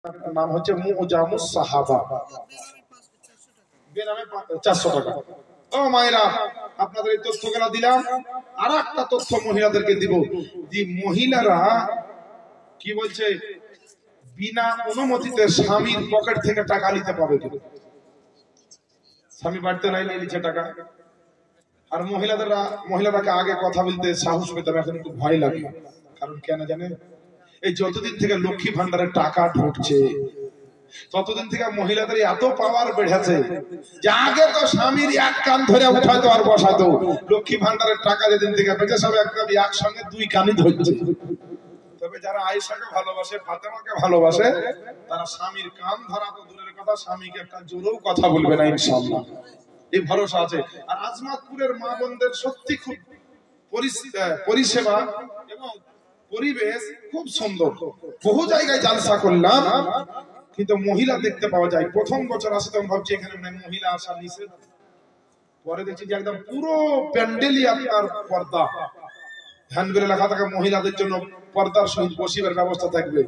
নাম হচ্ছে মুজামুস সাহাবা, বেনামে 400 টাকা। ও মায়েরা, আপনাদের এই তথ্যগুলো দিলাম। আর একটা তথ্য মহিলাদেরকে দিব, যে মহিলারা কি বলছে, বিনা অনুমতিতে স্বামীর পকেট থেকে টাকা নিতে পাবে কিনা। স্বামী বাড়িতে নাই, নিয়ে নিচ্ছে টাকা। আর মহিলাদেরকে আগে কথা বলতে সাহস পেতাম, এখন একটু ভয় লাগে। কারণ কেন জানেন, এই যতদিন থেকে লক্ষ্মী ভান্ডারের টাকা ঢুকছে, ততদিন থেকে মহিলাদের এত পাওয়ার বেড়েছে যে আগে তো স্বামীর এক কান ধরে উঠাইতো আর বসাতো, লক্ষ্মী ভান্ডারের টাকা যেদিন থেকে পেয়েছে সব একসঙ্গে দুই কানই ধরছে। তবে যারা আয়েশাকে ভালোবাসে, ফাতেমাকে ভালোবাসে, তারা স্বামীর কান ধরা তো দূরের কথা, স্বামীকে একটা জোরেও কথা বলবে না ইনশাআল্লাহ, এই ভরসা আছে। আর আজমাতপুরের মা বোনদের সত্যি খুব পরিষেবা এবং পরিবেশ খুব সুন্দর। বহু জায়গায় জালসা করলাম, কিন্তু মহিলা দেখতে পাওয়া যায়। প্রথম বছর আসে তখন ভাবছি এখানে মহিলা আসা নিষেধ, পরে দেখছি যে একদম পুরো প্যান্ডেলই আপনার পর্দা, ধ্যান করে লেখা থাকে মহিলাদের জন্য পর্দার সহিত বসিবার ব্যবস্থা থাকবে।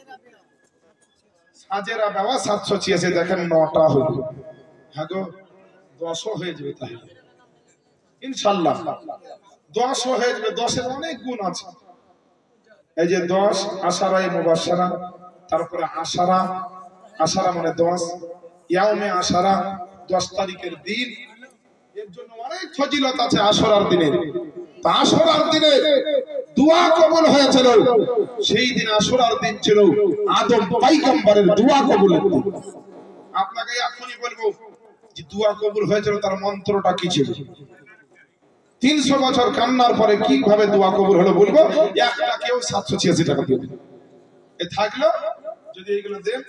সাজেরা বাবা 786, দেখেন 9টা হলো। হ্যাঁ গো, 10ও হয়ে যাবে তাহলে ইনশাআল্লাহ, 10ও হয়ে যাবে। 10-এর অনেক গুণ আছে। এই যে 10 আশারায়ে মুবাশশারা, তারপরে আশারা মানে 10, ইয়াউমে আশারা 10 তারিখের দিন, এর জন্য অনেক ফজিলত আছে। আশরার দিনে, তা আশরার দিনে দোয়া কবুল হয়েছিল। সেই দিন আশরার দিন ছিল আদম পয়গম্বরের দোয়া কবুলের দিন। আপনাকে এখনই বলবো যে দোয়া কবুল হয়েছিল তার মন্ত্রটা কি ছিল। 300 বছর কান্নার পরে কিভাবে দোয়া কবুল হলো বলবো। একটা কেউ 786 টাকা দিয়ে দিন, এ থাকলো। যদি এইগুলো দেন,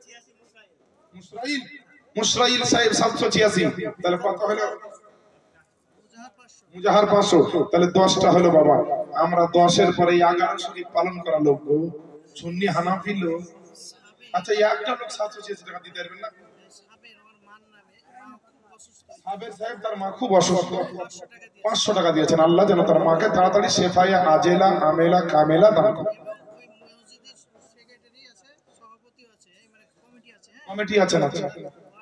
মুশরাইল সাহেব 786, তাহলে কত হলো? মুজাহার 500, তাহলে 10টা হলো বাবা। আমরা 10-এর পরে 11 শরীফ পালন করা লোক, সুন্নি হানাফি লোক। আচ্ছা, একটা লোক 786 টাকা দিতে পারবেন না? সাবের সাহেব তার মা খুব অসুস্থ, 500 টাকা দিয়েছেন। আল্লাহ যেন তার মাকে তাড়াতাড়ি শেফায়া আজেলা আমেলা কামেলা দান করে। কমিটি আছে না? আচ্ছা,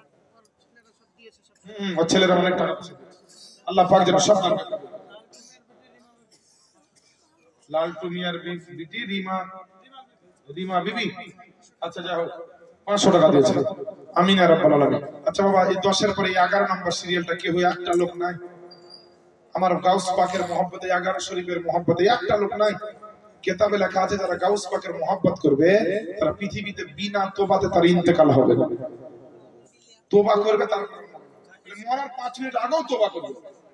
ওর ছেলেরা অনেক টাকা, আল্লাহ পাক যেন সব দান করে। লালটু মিয়ার বিটি রিমা বিবি, আচ্ছা যাই হোক, 500 টাকা দিয়েছে। আমিন ইয়া রাব্বাল আলামিন। আচ্ছা বাবা, এই 10-এর পরে 11 নম্বর সিরিয়ালটা কি হয়? একটা লোক নাই। আমার গাউস পাকের মহব্বতে, 11 শরীফের মহব্বতে একটা লোক নাই। কিতাবে লেখা আছে যারা গাউস পাকের মহব্বত করবে তারা পৃথিবীতে বিনা তোবাতে তার ইন্তেকাল হবে না। তোবা করবে, তার মরার 5 মিনিট আগেও তোবা করবে।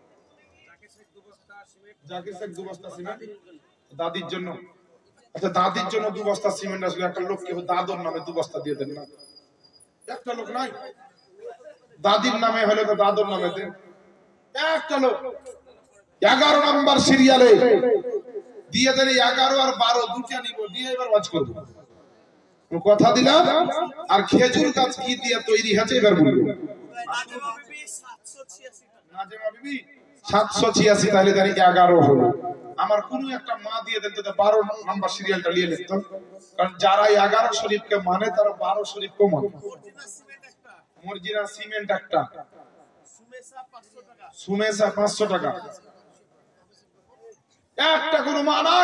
জাকির শেখ 2 বস্তা সিমেন্ট দাদির জন্য। আচ্ছা, দাদির জন্য 2 বস্তা সিমেন্ট আসলে একটা লোক কেউ দাদর নামে 2 বস্তা দিয়ে দেন না? একটা লোক নাই। দাদির নামে হলে তো দাদর নামে দেন। একটা লোক 11 নম্বর সিরিয়ালে দিয়ে দেন। 11 আর 12 দুটো নিব, দিয়ে এবার ওয়াজ করব। কথা দিলাম। আর খেজুর গাছ কি দিয়ে তৈরি হয়েছে এবার বলবো। নাজেমা বিবি 786, তাহলে জানি 11 হলো। আমার কোন একটা মা দিয়ে দেন তো 12 নম্বর সিরিয়ালটা নিয়ে নিত। কারণ যারা 11 শরীফকে মানে তারা 12 শরীফকে মানে। মর্জিনা সিমেন্ট একটা, সুমেসা 500 টাকা। একটা কোনো মা নাই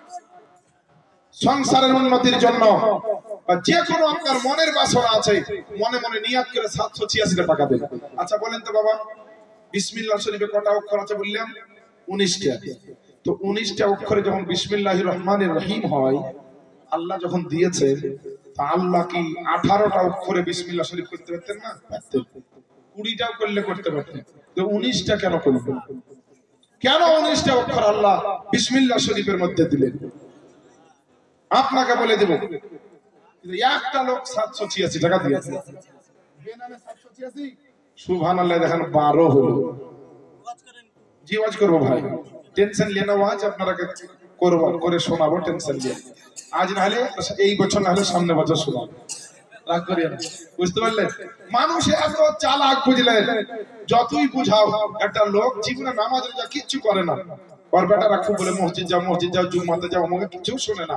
সংসারের উন্নতির জন্য, যে কোনো আপনার মনের বাসনা আছে, মনে মনে নিয়াত করে 786 টাকা দেন। আচ্ছা বলেন তো বাবা, বিসমিল্লাহ শরীফে কটা অক্ষর আছে বললাম? 19টা। তো 19টা অক্ষরে যখন বিসমিল্লাহির রহমানির রহিম হয়, আল্লাহ যখন দিয়েছে, তা আল্লাহ কি 18টা অক্ষরে বিসমিল্লাহ শরীফ করতে পারতেন না? পারতেন। 20টাও করলে করতে পারতেন। তো 19টা কেন করলেন? কেন 19টা অক্ষর আল্লাহ বিসমিল্লাহ শরীফের মধ্যে দিলেন? আপনাকে বলে দেব। একটা লোক 786 টাকা দিয়েছে। বেনামে 786, সুবহানাল্লাহ, দেখেন 12 হলো। জি ওয়াজ করবো ভাই, টেনশন নিয়ে না, ওয়াজ আপনারা করবো, করে শোনাবো, টেনশন নিয়ে। আজ না হলে এই বছর, না হলে সামনে বছর শোনাবো, রাগ করিয়েন। বুঝতে পারলেন? মানুষ এত চালাক, বুঝলেন? যতই বুঝাও, একটা লোক জীবনে নামাজে যা কিচ্ছু করে না, ওর বেটারা খুব বলে মসজিদ যাও, জুম্মাতে যাও, আমাকে কিছু শোনে না।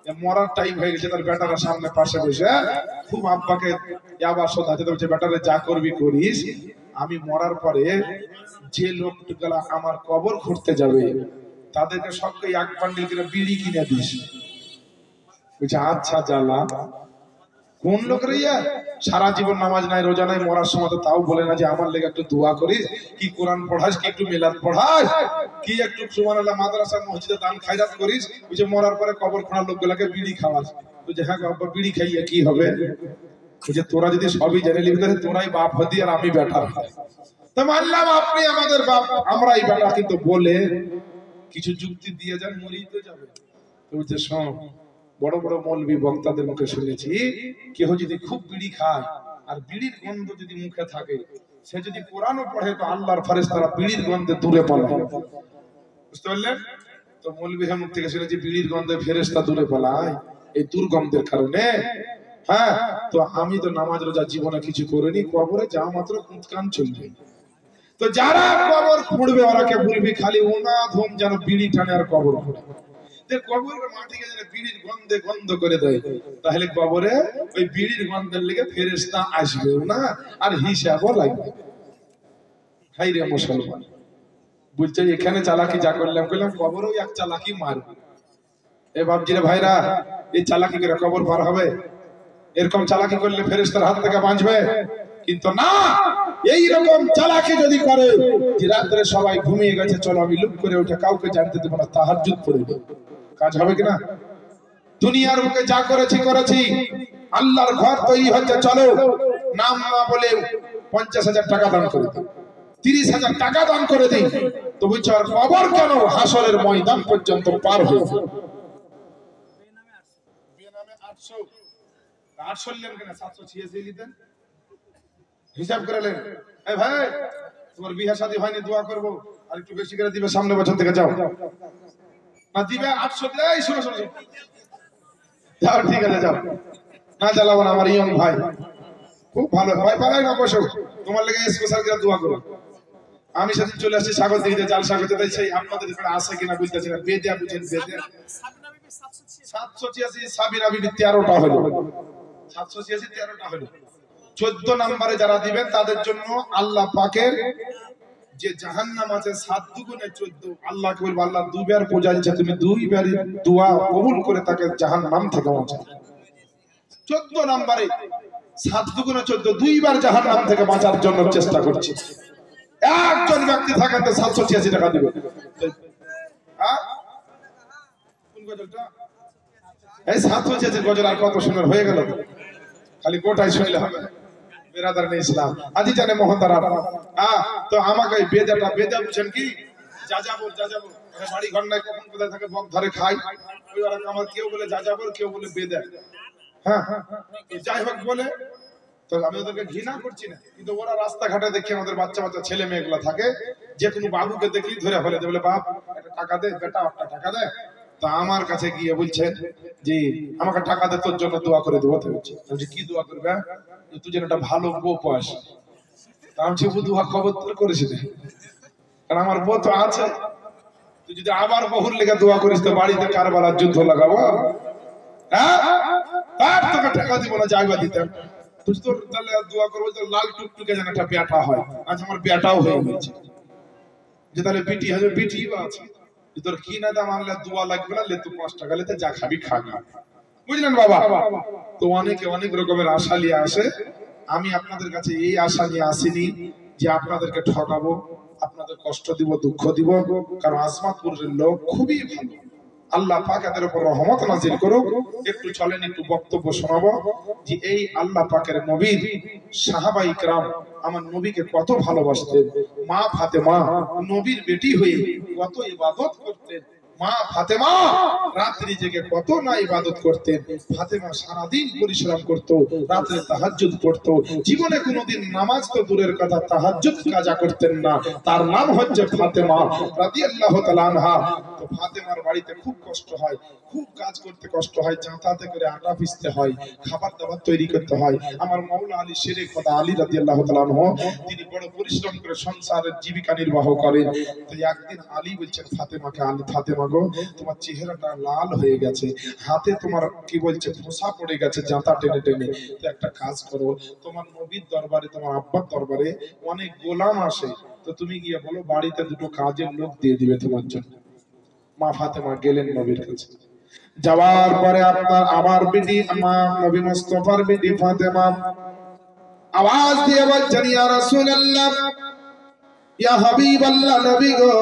মরার টাইম হয়ে গেছে, তার বেটারা সামনে পাশে বসে খুব আব্বাকে আবার শোধাতে বলছে, বেটারে যা করবি করিস, আমি মরার পরে যে লোকগুলা আমার কবর খুঁড়তে যাবে তাদেরকে সবকে এক বান্ডিল করে বিড়ি কিনে দিস। বলছে আচ্ছা জ্বালা, কোন লোক রে সারা জীবন নামাজ নাই রোজা নাই, মরার সময় তো তাও বলে না যে আমার লেগে একটু দোয়া করিস, কি কোরআন পড়াস, কি একটু মিলাদ পড়াস, কি একটু সুবহানাল্লাহ মাদ্রাসা মসজিদে দান খায়রাত করিস, ওই যে মরার পরে কবর খোঁড়ার লোকগুলাকে বিড়ি খাওয়াস। বুঝে হ্যাঁ বাবা বিড়ি খাইয়ে কি হবে, যে তোরা যদি সবই জেনে নিবি তাহলে তোরাই বাপ হতি আর আমি বেটা। তো মানলাম আপনি আমাদের বাপ, আমরাই বেটা, কিন্তু বলে কিছু যুক্তি দিয়ে যান, মরেই তো যাবে। তো বলছে শোন, বড় বড় মৌলবী বক্তাদের মুখে শুনেছি, কেউ যদি খুব বিড়ি খায় আর বিড়ির গন্ধ যদি মুখে থাকে, সে যদি কোরআনও পড়ে তো আল্লাহর ফেরেশতারা বিড়ির গন্ধে দূরে পালায়। বুঝতে পারলেন? তো মৌলবীর মুখ থেকে শুনেছি বিড়ির গন্ধে ফেরেশতা দূরে পালায় এই দুর্গন্ধের কারণে। হ্যাঁ, তো আমি তো নামাজ রোজা জীবনে কিছু করিনি, কবরে যা মাত্র কুঁতকান চলবে। তো যারা কবর খুঁড়বে ওরাকে বলবি খালি উনাধম যেন বিড়ি টানে আর কবর খুঁড়ে, কবরের মাটিকে যেন বিড়ির গন্ধে গন্ধ করে দেয়, তাহলে কবরে ওই বিড়ির গন্ধের লেগে ফেরেশতা আসবেও না আর হিসাবও লাগবে। হাই রে মুসলমান, বলছে এখানে চালাকি যা করলাম কবরেও এক চালাকি মারবে। এ বাপজিরে ভাইরা, এই চালাকি করে কবর পার হবে? এরকম চালাকি করলে ফেরেশতার হাত থেকে বাঁচবে? কিন্তু না, এই রকম চালাকি যদি করে যে রাত্রে সবাই ঘুমিয়ে গেছে, চলো আমি লুক করে উঠে কাউকে জানতে দেব না, তাহাজ্জুদ পড়ে দেব, কাজ হবে কিনা? দুনিয়ার বুকে যা করেছি আল্লাহর ঘর তৈরি হচ্ছে, চলো নাম না বলে 50,000 টাকা দান করে দিই, 30,000 টাকা দান করে দিই, তো বলছো আর কবর কেন হাসরের ময়দান পর্যন্ত পার হয়ে যাবে। 800 নিলেন কেন, 786 নিতেন, হিসাব করে নেন। এই ভাই, তোমার বিয়ে শাদী হয়নি, দোয়া করবো, আর একটু বেশি করে দিবে, সামনে বছর থেকে যাও না দিবে 800 দিলে, এই শোনো যাও, ঠিক আছে যাও, না চালাবো না। আমার ইয়ং ভাই খুব ভালো, ভয় পালাই না, বসো, তোমার লেগে স্পেশাল করে দোয়া করো। আমি সেদিন চলে আসছি সাগর দিকে, জাল সাগর দিতে, সেই আপনাদের এখানে আসে কিনা বুঝতেছি না, বেদিয়া বুঝেন, বেদিয়া 786 সাবিনা বিবি 13টা হলো, 786 13টা হলো। 14 নম্বরে যারা দিবেন তাদের জন্য আল্লাহ পাকের যে জাহান্নাম আছে 7 দুগুণে 14, আল্লাহকে বলবো আল্লাহ দুইবার পূজা দিচ্ছে, তুমি দুইবার দোয়া কবুল করে তাকে জাহান্নাম থেকে বাঁচাও। 14 নম্বরে 7 দুগুণে 14, দুইবার জাহান্নাম থেকে বাঁচার জন্য চেষ্টা করছি। একজন ব্যক্তি থাকেন তো 786 টাকা দিবে। কোন গজলটা? এই 786 গজল আর কত সুন্দর হয়ে গেল, খালি গোটাই শুনলে হবে। বেরাদার ইসলাম আদি জানে মহতারাম, তো আমাকে বেদাটা, বেদা বুঝেন কি? যাযাবর, যাযাবর মানে বাড়ি ঘর নাই, কখন কোথায় থাকে বক ধরে খায়, ওই ওরা আমার কেউ বলে যাযাবর, কেউ বলে বেদা। হ্যাঁ, যাই হোক বলে, তো আমি ওদেরকে ঘৃণা করছি না, কিন্তু ওরা রাস্তাঘাটে দেখি আমাদের বাচ্চা বাচ্চা ছেলে মেয়েগুলো থাকে, যে কোনো বাবুকে দেখি ধরে ফেলে, বলে বাপ একটা টাকা দে, বেটা একটা টাকা দে। তা আমার কাছে গিয়ে বলছে যে আমাকে টাকা দে, তোর জন্য দোয়া করে দেবো। বলছি কি দোয়া করবে? তুই যেন একটা ভালো বউ পাস। আমি দোয়া খবর করেছি, কারণ আমার বউ তো আছে, তুই যদি আবার বহুর লেগে দোয়া করিস তো বাড়িতে কারবালার যুদ্ধ লাগাবো। হ্যাঁ, তার তোকে টাকা দিব না, যাইবা দিতাম। তুই তোর তাহলে দোয়া করবো তো লাল টুকটুকে যেন একটা বেটা হয়। আজ আমার বেটাও হয়ে গেছে, যে তাহলে বিটি হবে, বিটিও আছে। তোর কি না দাম আনলে দোয়া লাগবে না, লে তুই 5 টাকা লেতে যা খাবি খাবি, বুঝলেন বাবা? তো অনেকে অনেক রকমের আশা নিয়ে আসে। আমি আপনাদের কাছে এই আশা নিয়ে আসিনি যে আপনাদেরকে ঠকাবো, আপনাদের কষ্ট দিব, দুঃখ দিব, কারণ আসমাতপুরের লোক খুবই ভালো। আল্লাহ পাক এদের উপর রহমত নাজিল করুক। একটু চলেন, একটু বক্তব্য শোনাবো যে এই আল্লাহ পাকের নবীর সাহাবাই کرام আমার নবীকে কত ভালোবাসতেন। মা ফাতেমা নবীর বেটি হয়ে কত ইবাদত করতেন। মা ফাতেমা রাত্রি জেগে কত না ইবাদত করতেন। ফাতেমা সারা দিন পরিশ্রম করত, রাতে তাহাজ্জুদ করত, জীবনে কোনোদিন নামাজ তো দূরের কথা তাহাজ্জুদ কাজা করতেন না। তার নাম হচ্ছে ফাতেমা রাদিয়াল্লাহু তাআলা আনহা। তো ফাতেমার বাড়িতে খুব কষ্ট হয়, খুব কাজ করতে কষ্ট হয়, জাঁতাতে করে আটা পিষতে হয়, খাবার দাবার তৈরি করতে হয়। আমার মাওলা আলী শেরে খোদা আলী রাদিয়াল্লাহু তাআলা আনহু তিনি বড় পরিশ্রম করে সংসারের জীবিকা নির্বাহ করেন। তো একদিন আলী বলছেন ফাতেমাকে, আলী ফাতেমা গো তোমার চেহারাটা লাল হয়ে গেছে, হাতে তোমার কি বলছে ফোঁসা পড়ে গেছে জাতা টেনে টেনে, তো একটা কাজ করো, তোমার নবীর দরবারে তোমার আব্বার দরবারে অনেক গোলাম আসে, তো তুমি গিয়ে বলো বাড়িতে দুটো কাজের লোক দিয়ে দিবে তোমার জন্য। মা ফাতেমা গেলেন নবীর কাছে, যাওয়ার পরে আপনার আমার বিটি মা নবী মুস্তাফার বিটি ফাতেমা আওয়াজ দিয়ে বলছেন ইয়া রাসূলুল্লাহ ইয়া হাবিবাল্লাহ নবী গো,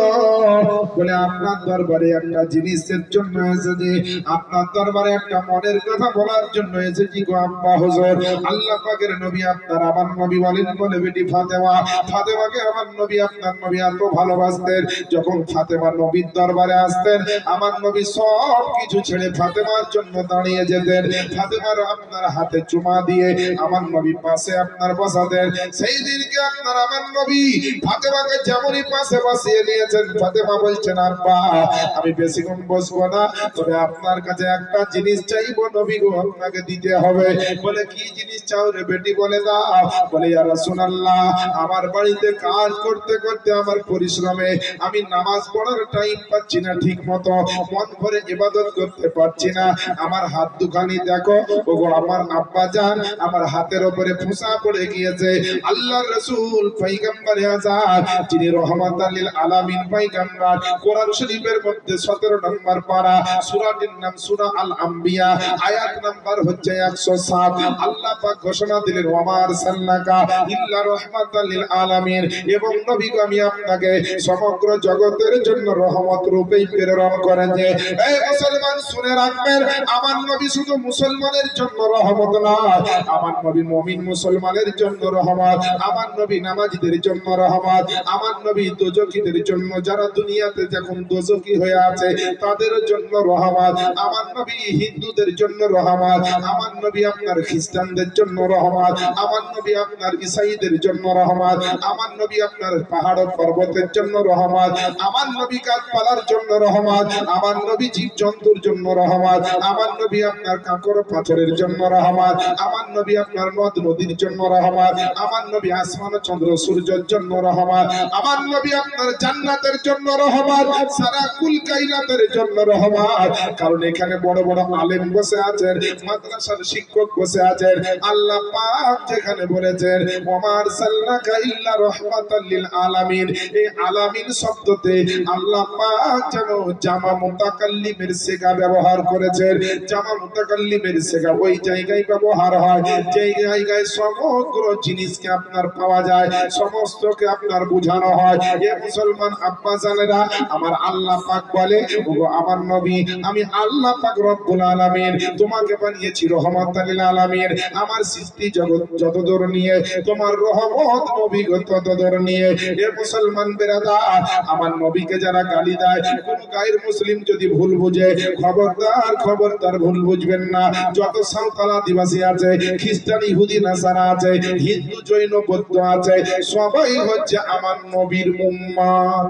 বলে আপনার দরবারে একটা জিনিসের জন্য এসেছি, আপনার দরবারে একটা মনের কথা বলার জন্য এসেছি গো আম্মা হুজুর। আল্লাহ পাকের নবী আপনার আমার নবী বলেন, বলে বেটি ফাতেমা, ফাতেমাকে আমার নবী আপনার নবী এত ভালোবাসতেন, যখন ফাতেমা নবীর দরবারে আসতেন আমার নবী সব কিছু ছেড়ে ফাতেমার জন্য দাঁড়িয়ে যেতেন, ফাতেমার আপনার হাতে চুমা দিয়ে আমার নবী পাশে আপনার বসাতেন। সেই দিনকে আপনার আমার নবী ফাতেমা যেমনই পাশে বসিয়ে নিয়েছেন, ফাতেমা বলছেন আব্বা আমি বেশিক্ষণ বসবো না, তবে আপনার কাছে একটা জিনিস চাইবো নবী গো, আপনাকে দিতে হবে। বলে কি জিনিস চাও রে বেটি, বলে দাও। বলে ইয়া রাসূলুল্লাহ আমার বাড়িতে কাজ করতে করতে আমার পরিশ্রমে আমি নামাজ পড়ার টাইম পাচ্ছি না, ঠিক মতো মন ভরে ইবাদত করতে পারছি না, আমার হাত দুখানি দেখো ওগো আমার আব্বা জান আমার হাতের উপরে ফোঁসা পড়ে গিয়েছে। আল্লাহর রাসূল পয়গম্বর আযম যিনি রহমাতাল লিল আলামিন পয়গম্বর, কোরআন শরীফের মধ্যে 17 নম্বর পারা, সূরাটির নাম সূরা আল আম্বিয়া, আয়াত নাম্বার হচ্ছে 107। আল্লাহ পাক ঘোষণা দিলেন ওয়া আরসালনাকা ইল্লা রাহমাতাল লিল আলামিন, এবং নবী গো আমি আপনাকে সমগ্র জগতের জন্য রহমত রূপে প্রেরণ করেছি। এই মুসলমান শুনে রাখবেন, আমার নবী শুধু মুসলমানের জন্য রহমত নয়, আমার নবী মুমিন মুসলমানের জন্য রহমত, আমার নবী নামাজীদের জন্য রহমত, আমার নবী দোজখীদের জন্য, যারা দুনিয়াতে যখন দোজখী হয়ে আছে তাদের জন্য রহমত, আমার নবী হিন্দুদের জন্য রহমত, আমার নবী আপনার খ্রিস্টানদের জন্য রহমত, আমার নবী আপনার ঈসাইদের জন্য রহমত, আমার নবী আপনার পাহাড় পর্বতের জন্য রহমত, আমার নবী গাছপালার জন্য রহমত, আমার নবী জীবজন্তুর জন্য রহমত, আমার নবী আপনার কাঁকড় পাথরের জন্য রহমত, আমার নবী আপনার নদ নদীর জন্য রহমত, আমার নবী আসমান চন্দ্র সূর্যের জন্য রহমত, আমার নবী আপনার জান্নাতের জন্য রহমত, সারা কুল কায়নাতের জন্য রহমত। কারণ এখানে বড় বড় আলেম বসে আছেন, মাদ্রাসার শিক্ষক বসে আছেন, আল্লাহ পাক যেখানে বলেছেন ওয়া আরসালনাকা ইল্লা রাহমাতাল লিল আলামিন, এই আলামিন শব্দতে আল্লাহ পাক যেন জামা মুতাকাল্লিমের সিগা ব্যবহার করেছেন। জামা মুতাকাল্লিমের সিগা ওই জায়গায় ব্যবহার হয় যে জায়গায় সমগ্র জিনিসকে আপনার পাওয়া যায়, সমস্তকে আপনার বোঝানো হয়। এ মুসলমান আব্বা জানেরা, আমার আল্লাহ পাক বলে ওগো আমার নবী আমি আল্লাহ পাক রব্বুল আলামিন তোমাকে বানিয়েছি রহমাতাল লিল আলামিন, আমার সৃষ্টি জগৎ যতদূর নিয়ে তোমার রহমত নবী ততদূর নিয়ে। এ মুসলমান বেরাদার, আমার নবীকে যারা গালি দেয়, কোন গায়ের মুসলিম যদি ভুল বুঝে খবরদার খবরদার ভুল বুঝবেন না। যত সাঁওতাল আদিবাসী আছে, খ্রিস্টান ইহুদি নাসারা আছে, হিন্দু জৈন বৌদ্ধ আছে, সবাই হচ্ছে আমার নবীর উম্মত।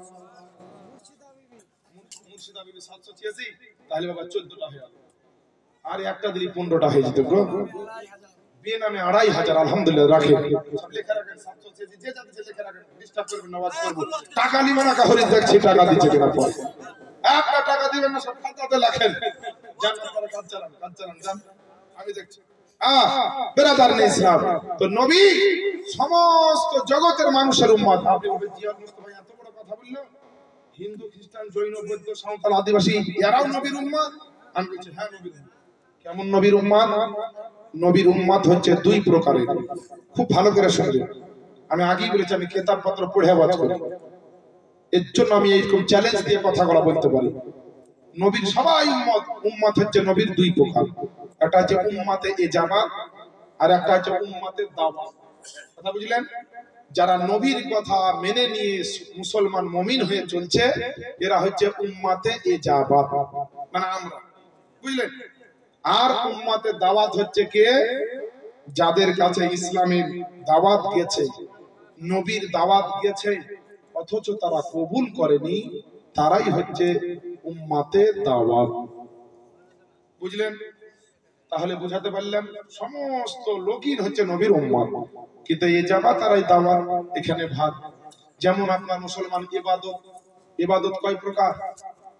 মুর্শিদা বিবি 786, তাহলে বাবা 14টা হয়ে গেল, আর একটা দিলি 15টা হয়ে যেত গো। বিয়ে নামে 2500 আলহামদুলিল্লাহ রাখে, সব লেখা রাখেন 786, যে যাতে লেখা রাখেন, ডিস্টার্ব করবেন না, ওয়াজ করব। টাকা নিবে না কাহরি, দেখছি টাকা দিচ্ছে কিনা পর, একটা টাকা দিবেন না, সব খাতাতে লেখেন, জান আপনারা কাজ চালান জান, আমি দেখছি। বেরাদার ইসলাম তো নবী সমস্ত জগতের মানুষের উম্মত। আপনি জিয়াউল মুস্তাফা এত বড় কথা বললো, হিন্দু খ্রিস্টান জৈন বৌদ্ধ সাঁওতাল আদিবাসী এরাও নবীর উম্মত। আমি বলছি হ্যাঁ নবীর উম্মত। কেমন নবীর উম্মত? নবীর উম্মত হচ্ছে দুই প্রকারের, খুব ভালো করে শুনবেন। আমি আগেই বলেছি আমি কিতাব পত্র পড়ে আওয়াজ করি, এর জন্য আমি এইরকম চ্যালেঞ্জ দিয়ে কথাগুলো বলতে পারি। নবীর সবাই উম্মত, উম্মত হচ্ছে নবীর দুই প্রকার, একটা হচ্ছে উম্মতে ইজাবাত আর একটা হচ্ছে উম্মতে দাওয়াত। কথা বুঝলেন? যারা নবীর কথা মেনে নিয়ে মুসলমান মুমিন হয়ে চলছে এরা হচ্ছে উম্মতে ইজাবাত, মানে আমরা, বুঝলেন? আর উম্মতে দাওয়াত হচ্ছে কে? যাদের কাছে ইসলামের দাওয়াত গেছে, নবীর দাওয়াত গেছে, অথচ তারা কবুল করেনি, তারাই হচ্ছে উম্মতে দাওয়াত। বুঝলেন? তাহলে বুঝাতে পারলাম সমস্ত লোকই হচ্ছে নবীর উম্মত, কিন্তু ইজাবাত আর দাওয়াত এখানে ভাগ। যেমন আপনার মুসলমান ইবাদত, ইবাদত কয় প্রকার?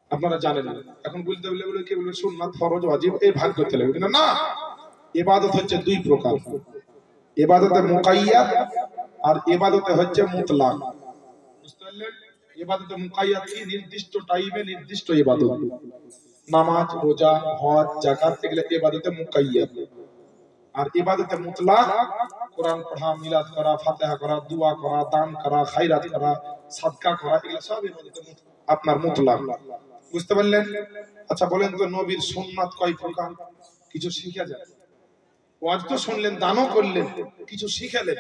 আপনারা জানেন না। এখন বলতে বলে কে বলবে সুন্নাত ফরজ ওয়াজিব এই ভাগ করতে লাগবে, কিন্তু না, ইবাদত হচ্ছে দুই প্রকার, ইবাদতে মুকাইয়াদ আর ইবাদতে হচ্ছে মুতলাক। বুঝতে পারলেন? ইবাদতে মুকাইয়াদ কি নির্দিষ্ট টাইমে নির্দিষ্ট ইবাদত, নামাজ রোজা হজ যাকাত এগুলো ইবাদতে মুকাইয়াদ। আর ইবাদতে মুতলাক কোরআন পড়া, মিলাদ করা, ফাতিহা করা, দোয়া করা, দান করা, খায়রাত করা, সাদকা করা, এগুলো সব ইবাদতে আপনার মুতলাক। বুঝতে পারলেন? আচ্ছা বলেন তো নবীর সুন্নাত কয় প্রকার? কিছু শিখা যায়? ওয়াজ তো শুনলেন, দানও করলেন, কিছু শিখালেন।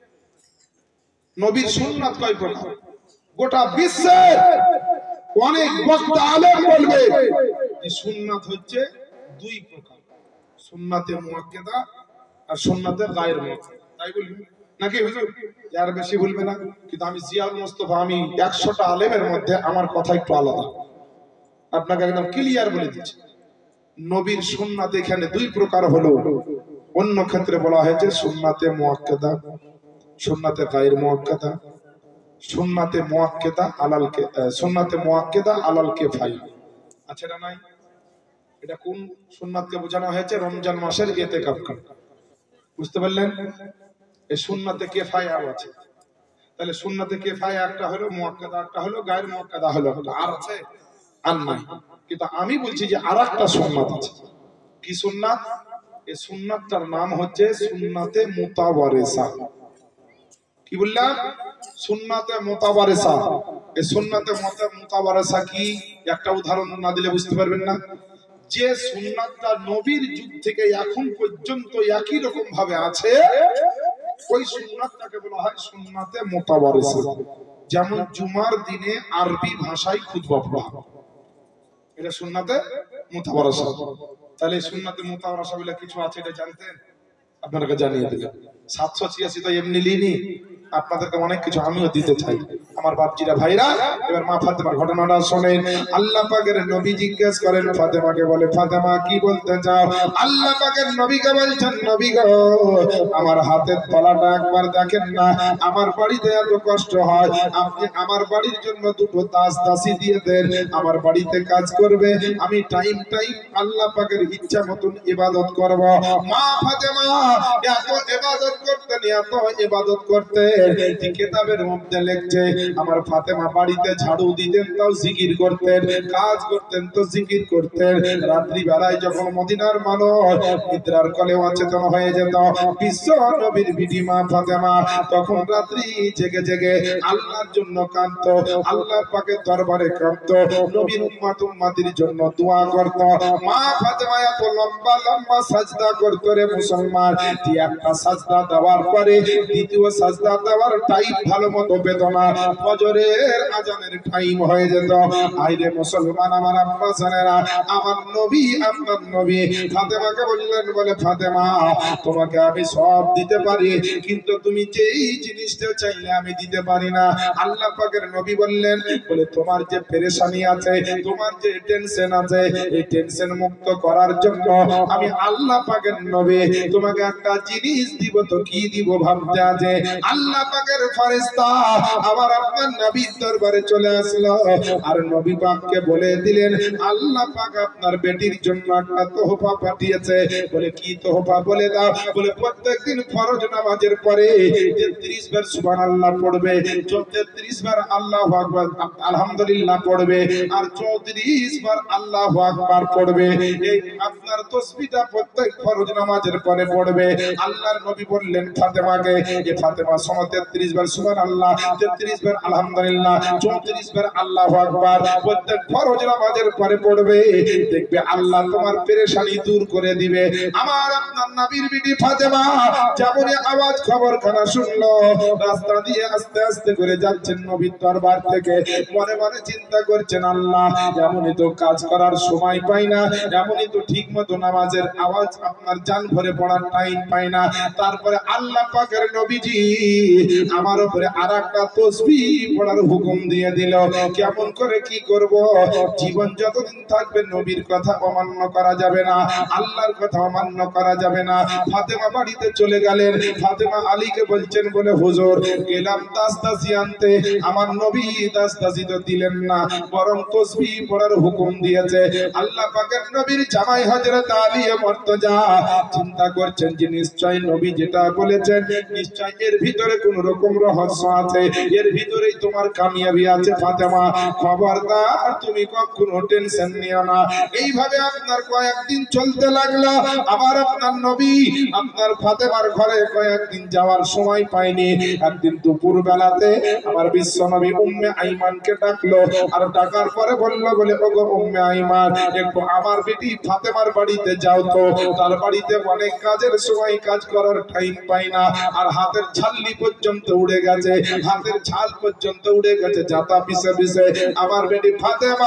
নবীর সুন্নাত কয় প্রকার? গোটা বিশ্বের অনেক বক্তা আলেম বলবে যে সুন্নাত হচ্ছে দুই প্রকার, সুন্নাতে মুআক্কাদা আর সুন্নাতে গায়র মুআক্কাদা। তাই বলবি নাকি হুজুর? আর বেশি বলবে না, কিন্তু আমি জিয়াউল মুস্তাফা, আমি 100টা আলেমের মধ্যে আমার কথা একটু আলাদা, আপনাকে একদম ক্লিয়ার বলে দিচ্ছি। নবীর সুন্নাত এখানে দুই প্রকার হলো, অন্য ক্ষেত্রে বলা হয়েছে সুন্নাতে মুআক্কাদা, সুন্নাতে গায়র মুআক্কাদা, সুন্নাতে মুআক্কাদা আলাল কে, সুন্নাতে মুআক্কাদা আলাল কিফায়া। আচ্ছা এটা নাই, এটা কোন সুন্নাতকে বোঝানো হয়েছে? রমজান মাসের ইতিকাফ করা। বুঝতে পারলেন? এই সুন্নাতে কিফায়াও আছে। তাহলে সুন্নাতে কিফায়া একটা হলো, মুআক্কাদা একটা হলো, গায়র মুআক্কাদা হলো, আর আছে? আর নাই। কিন্তু আমি বলছি যে আরেকটা সুন্নাত আছে। কি সুন্নাত? এই সুন্নাতটার নাম হচ্ছে সুন্নাতে মুতাওয়ারিসা। কি বললাম? সুন্নাতে মুতাওয়ারিসা। এই সুন্নাতে মুতাওয়ারিসা কি? একটা উদাহরণ না দিলে বুঝতে পারবেন না। যে সুন্নাতটা নবীর যুগ থেকে এখন পর্যন্ত একই রকম ভাবে আছে, ওই সুন্নাতটাকে বলা হয় সুন্নাতে মুতাওয়ারিসা। যেমন জুমার দিনে আরবি ভাষায় খুতবা পড়া, এটা সুন্নাতে মুতাওয়ারিসা। তাহলে সুন্নাতে মুতাওয়ারিসা বলে কিছু আছে, এটা জানতেন? আপনাদেরকে জানিয়ে দিলাম। 786 তো এমনি লিনি, আপনাদেরকে অনেক কিছু আমিও দিতে চাই আমার বাপজিরা ভাইরা। এবার মা ফাতেমার ঘটনাটা শুনেন। আল্লাহ পাকের নবী জিজ্ঞেস করেন ফাতেমাকে, বলে ফাতেমা কি বলতে চাও? আল্লাহ পাকের নবীকে বলছেন, নবী গো আমার হাতের তলাটা একবার দেখেন না, আমার বাড়িতে এত কষ্ট হয়, আপনি আমার বাড়ির জন্য দুটো দাসী দিয়ে দেন, আমার বাড়িতে কাজ করবে, আমি টাইম আল্লাহ পাকের ইচ্ছা মতন ইবাদত করব। মা ফাতেমা এত ইবাদত করতেন, এত ইবাদত করতেন, কিতাবের মধ্যে লেখছে আমার ফাতেমা বাড়িতে ঝাড়ু দিতেন তাও জিকির করতেন, কাজ করতেন তো জিকির করতেন। রাত্রি বেলায় যখন মদিনার মানুষ নিদ্রার কোলে অচেতন হয়ে যেত, বিশ্ব নবীর বিবি মা ফাতেমা তখন রাত্রি জেগে জেগে আল্লাহর জন্য কাঁদত, আল্লাহ পাকের দরবারে কাঁদত, নবীর উম্মতের জন্য দোয়া করত। মা ফাতেমা এত লম্বা লম্বা সাজদা করত রে মুসলমান, যে একটা সাজদা দেওয়ার পরে দ্বিতীয় সাজদা দেওয়ার টাইম ভালো মতো পেত না, ফজরের আজানের টাইম হয়ে যেত। আইরে মুসলমান আমার আব্বা জানেরা, আমার নবী আপনার নবী ফাতেমাকে বললেন, বলে ফাতেমা তোমাকে আমি সব দিতে পারি, কিন্তু তুমি যেই জিনিসটা চাইলে আমি দিতে পারি না। আল্লাহ পাকের নবী বললেন, বলে তোমার যে পেরেশানি আছে, তোমার যে টেনশন আছে, এই টেনশন মুক্ত করার জন্য আমি আল্লাহ পাকের নবী তোমাকে একটা জিনিস দিব। তো কি দিব ভাবতে আছে? আল্লাহ পাকের ফেরেশতা আবার আপনার নবীর দরবারে চলে আসলো, আর নবী পাককে বলে দিলেন আল্লাহ পাক আপনার বেটির জন্য একটা তোহফা পাঠিয়েছে। বলে কি তোহফা? বলে দাও। বলে প্রত্যেকদিন ফরজ নামাজের পরে 33 বার সুবহানাল্লাহ পড়বে, 33 বার আল্লাহু আকবার আলহামদুলিল্লাহ পড়বে, আর 34 বার আল্লাহু আকবার পড়বে। এই আপনার তাসবিহটা প্রত্যেক ফরজ নামাজের পরে পড়বে। আল্লাহর নবী বললেন ফাতেমাকে, যে ফাতেমা সময় 33 বার সুবহানাল্লাহ, 33 বার আলহামদুলিল্লাহ, 34 বার আল্লাহু আকবার প্রত্যেক ফরজ নামাজের পরে পড়বে, দেখবে আল্লাহ তোমার পেরেশানি দূর করে দিবে। আমার আপনার নবীর বিবি ফাতেমা যেমনই আওয়াজ খবর খানা শুনলো, রাস্তা দিয়ে আস্তে আস্তে করে যাচ্ছেন নবীর দরবার থেকে, মনে মনে চিন্তা করছেন আল্লাহ এমনই তো কাজ করার সময় পাই না, এমনই তো ঠিক মতো নামাজের আওয়াজ আপনার জান ভরে পড়ার টাইম পাই না। তারপরে আল্লাহ পাকের নবীজি আমার উপরে আরেকটা তাসবিহ পড়ার হুকুম দিয়ে দিল। কেমন করে কি করব? জীবন যতদিন থাকবে নবীর কথা অমান্য করা যাবে না, আল্লাহর কথা অমান্য করা যাবে না। ফাতেমা বাড়িতে চলে গেলেন। ফাতেমা আলীকে বলছেন বলে হুজুর গেলাম দাসদাসী আনতে, আমার নবী দাসদাসী তো দিলেন না, বরং তাসবিহ পড়ার হুকুম দিয়েছে। আল্লাহ পাকের নবীর জামাই হযরত আলী মুর্তজা চিন্তা করছেন যে নিশ্চয় নবী যেটা বলেছেন নিশ্চয় এর ভিতরে কোন রকম রহস্য আছে, এর ভিতরেই তোমার কামিয়াবি আছে। ফাতেমা খবরদার তুমি কখনো টেনশন নিও না। এইভাবে আপনার কয়েকদিন চলতে লাগলো। আবার আপনার নবী আপনার ফাতেমার ঘরে কয়েকদিন যাওয়ার সময় পায়নি। একদিন দুপুর বেলাতে আমার বিশ্ব নবী উম্মে আইমানকে ডাকলো, আর ডাকার পরে বলল বলে ওগো উম্মে আইমান একটু আমার বেটি ফাতেমার বাড়িতে যাও তো, তার বাড়িতে অনেক কাজের সময় কাজ করার টাইম পাই না, আর হাতের ছাল্লি পর্যন্ত উড়ে গেছে, হাতের ছাল পর্যন্ত উড়ে গেছে জাতা পিছে পিছে। আমার বেটি ফাতেমা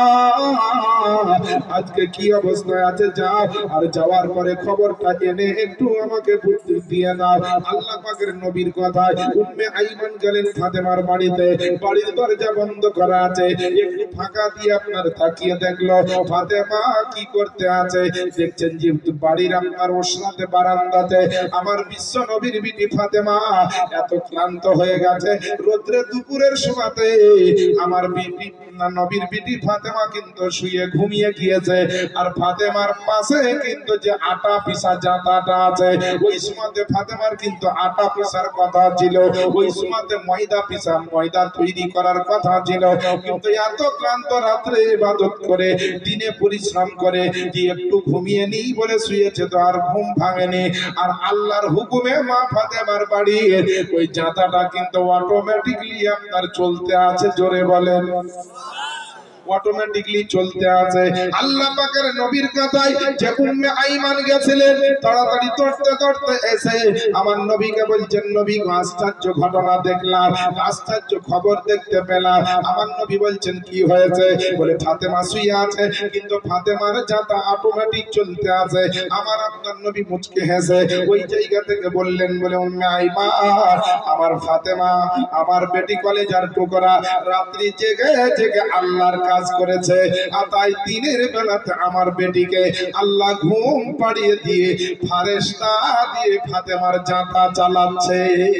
আজকে কি অবস্থায় আছে যাও, আর যাওয়ার পরে খবরটা এনে একটু আমাকে বুদ্ধি দিয়ে দাও। আল্লাহ পাকের নবীর কথায় উম্মে আইমান গেলেন ফাতেমার বাড়িতে। বাড়ির দরজা বন্ধ করা আছে, একটু ফাঁকা দিয়ে আপনার তাকিয়ে দেখলো ফাতেমা কি করতে আছে। দেখছেন যে বাড়ির আপনার ওসরাতে বারান্দাতে আমার বিশ্ব নবীর বিটি ফাতেমা এত ক্লান্ত হয়ে গেছে, রোদ্রে দুপুরের সময়তে আমার বিটি নবীর বিটি ফাতেমা কিন্তু শুয়ে ঘুমিয়ে গিয়েছে। আর ফাতেমার পাশে কিন্তু যে আটা পিসা জাতাটা আছে, ওই সময়তে ফাতেমার কিন্তু আটা পিসার কথা ছিল, ওই সময়তে ময়দা পিসা ময়দা তৈরি করার কথা ছিল। কিন্তু এত ক্লান্ত রাত্রে ইবাদত করে দিনে পরিশ্রম করে যে একটু ঘুমিয়ে নেই বলে শুয়েছে, তো আর ঘুম ভাঙেনি। আর আল্লাহর হুকুমে মা ফাতেমার বাড়ি ওই জাতাটা কিন্তু অটোমেটিকলি আপনার চলতে আছে। জোরে বলেন অটোমেটিকলি চলতে আছে। আল্লাহ পাকের নবীর কথায় যে উম্মে আইমান গেছিলেন তাড়াতাড়ি দৌড়তে দৌড়তে এসে আমার নবীকে বলছেন নবী আশ্চর্য ঘটনা দেখলাম, আশ্চর্য খবর দেখতে পেলাম। আমার নবী বলছেন কি হয়েছে? বলে ফাতেমা শুয়ে আছে, কিন্তু ফাতেমার জাতা অটোমেটিক চলতে আছে। আমার আপনার নবী মুচকে হেসে ওই জায়গা থেকে বললেন বলে উম্মে আইমান আমার ফাতেমা আমার বেটি কলেজার টুকরা রাত্রি জেগে জেগে আল্লাহর কাজ করেছে, আর তাই দিনের বেলাতে আমার বেটিকে আল্লাহ ঘুম পাড়িয়ে দিয়ে ফেরেশতা দিয়ে ফাতেমার জাতা চালাচ্ছে।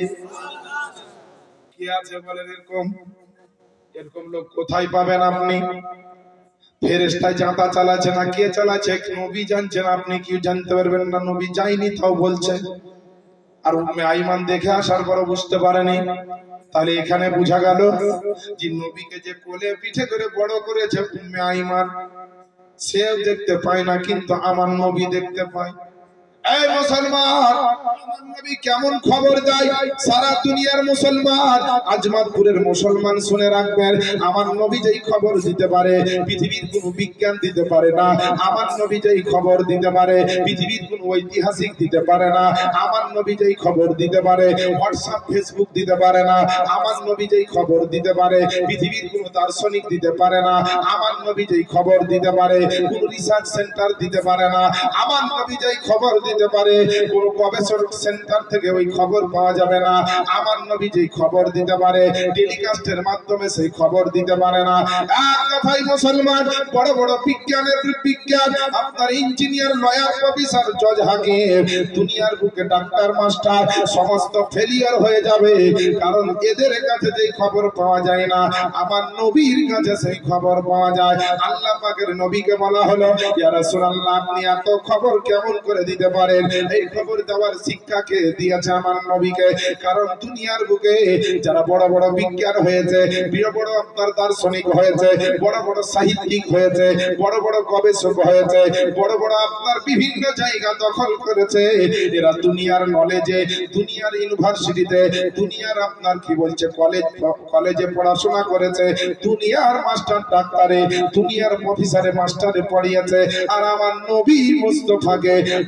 কি আছে বলেন এরকম? এরকম লোক কোথায় পাবেন আপনি? ফেরেশতায় জাতা চালাচ্ছে না, কে চালাচ্ছে? নবী জানছেন, আপনি কি জানতে পারবেন না? নবী যায়নি তাও বলছেন। আর উম্মে আইমান দেখে আসার পর বুঝতে পারেনি। তাহলে এখানে বোঝা গেল যে নবীকে যে কোলে পিঠে করে বড় করেছে উম্মে আইমান, সেও দেখতে পায় না, কিন্তু আমার নবী দেখতে পায়। এই মুসলমান, আমার নবী কেমন খবর দেয় সারা দুনিয়ার মুসলমান, আজমাতপুরের মুসলমান শুনে রাখবেন। আমার নবী যেই খবর দিতে পারে পৃথিবীর কোনো বিজ্ঞান দিতে পারে না। আমার নবী যেই খবর দিতে পারে পৃথিবীর কোনো ঐতিহাসিক দিতে পারে না। আমার নবী যেই খবর দিতে পারে হোয়াটসঅ্যাপ ফেসবুক দিতে পারে না। আমার নবী যেই খবর দিতে পারে পৃথিবীর কোনো দার্শনিক দিতে পারে না। আমার নবী যেই খবর দিতে পারে কোনো রিসার্চ সেন্টার দিতে পারে না। আমার নবী যেই খবর দিতে পারে কোন গবেষণা সেন্টার থেকে ওই খবর পাওয়া যাবে না। আমার নবী যেই খবর দিতে পারে টেলিকাস্টের মাধ্যমে সেই খবর দিতে পারে না। এক কথাই মুসলমান, বড় বড় বিজ্ঞানের বিজ্ঞান আপনার ইঞ্জিনিয়ার লয়ার প্রফেসর জজ হাকিম দুনিয়ার বুকে ডাক্তার মাস্টার সমস্ত ফেলিয়ার হয়ে যাবে, কারণ এদের কাছে যেই খবর পাওয়া যায় না আমার নবীর কাছে সেই খবর পাওয়া যায়। আল্লাহ পাকের নবীকে বলা হলো ইয়া রাসূলুল্লাহ আপনি এত খবর কেমন করে দিতে পারেন? এই খবর দেওয়ার শিক্ষা কে দিয়েছে আমার নবীকে? কারণ দুনিয়ার বুকে যারা বড় বড় বিজ্ঞান হয়েছে, বড় বড় আপনার দার্শনিক হয়েছে, বড় বড় সাহিত্যিক হয়েছে, বড় বড় গবেষক হয়েছে, বড় বড় আপনার বিভিন্ন জায়গা দখল করেছে, এরা দুনিয়ার নলেজে দুনিয়ার ইউনিভার্সিটিতে দুনিয়ার আপনার কি বলছে কলেজে পড়াশোনা করেছে, দুনিয়ার মাস্টার ডাক্তারে দুনিয়ার প্রফেসরে মাস্টারে পড়িয়েছে। আর আমার নবী মুস্তাফাকে ডাইরেক্ট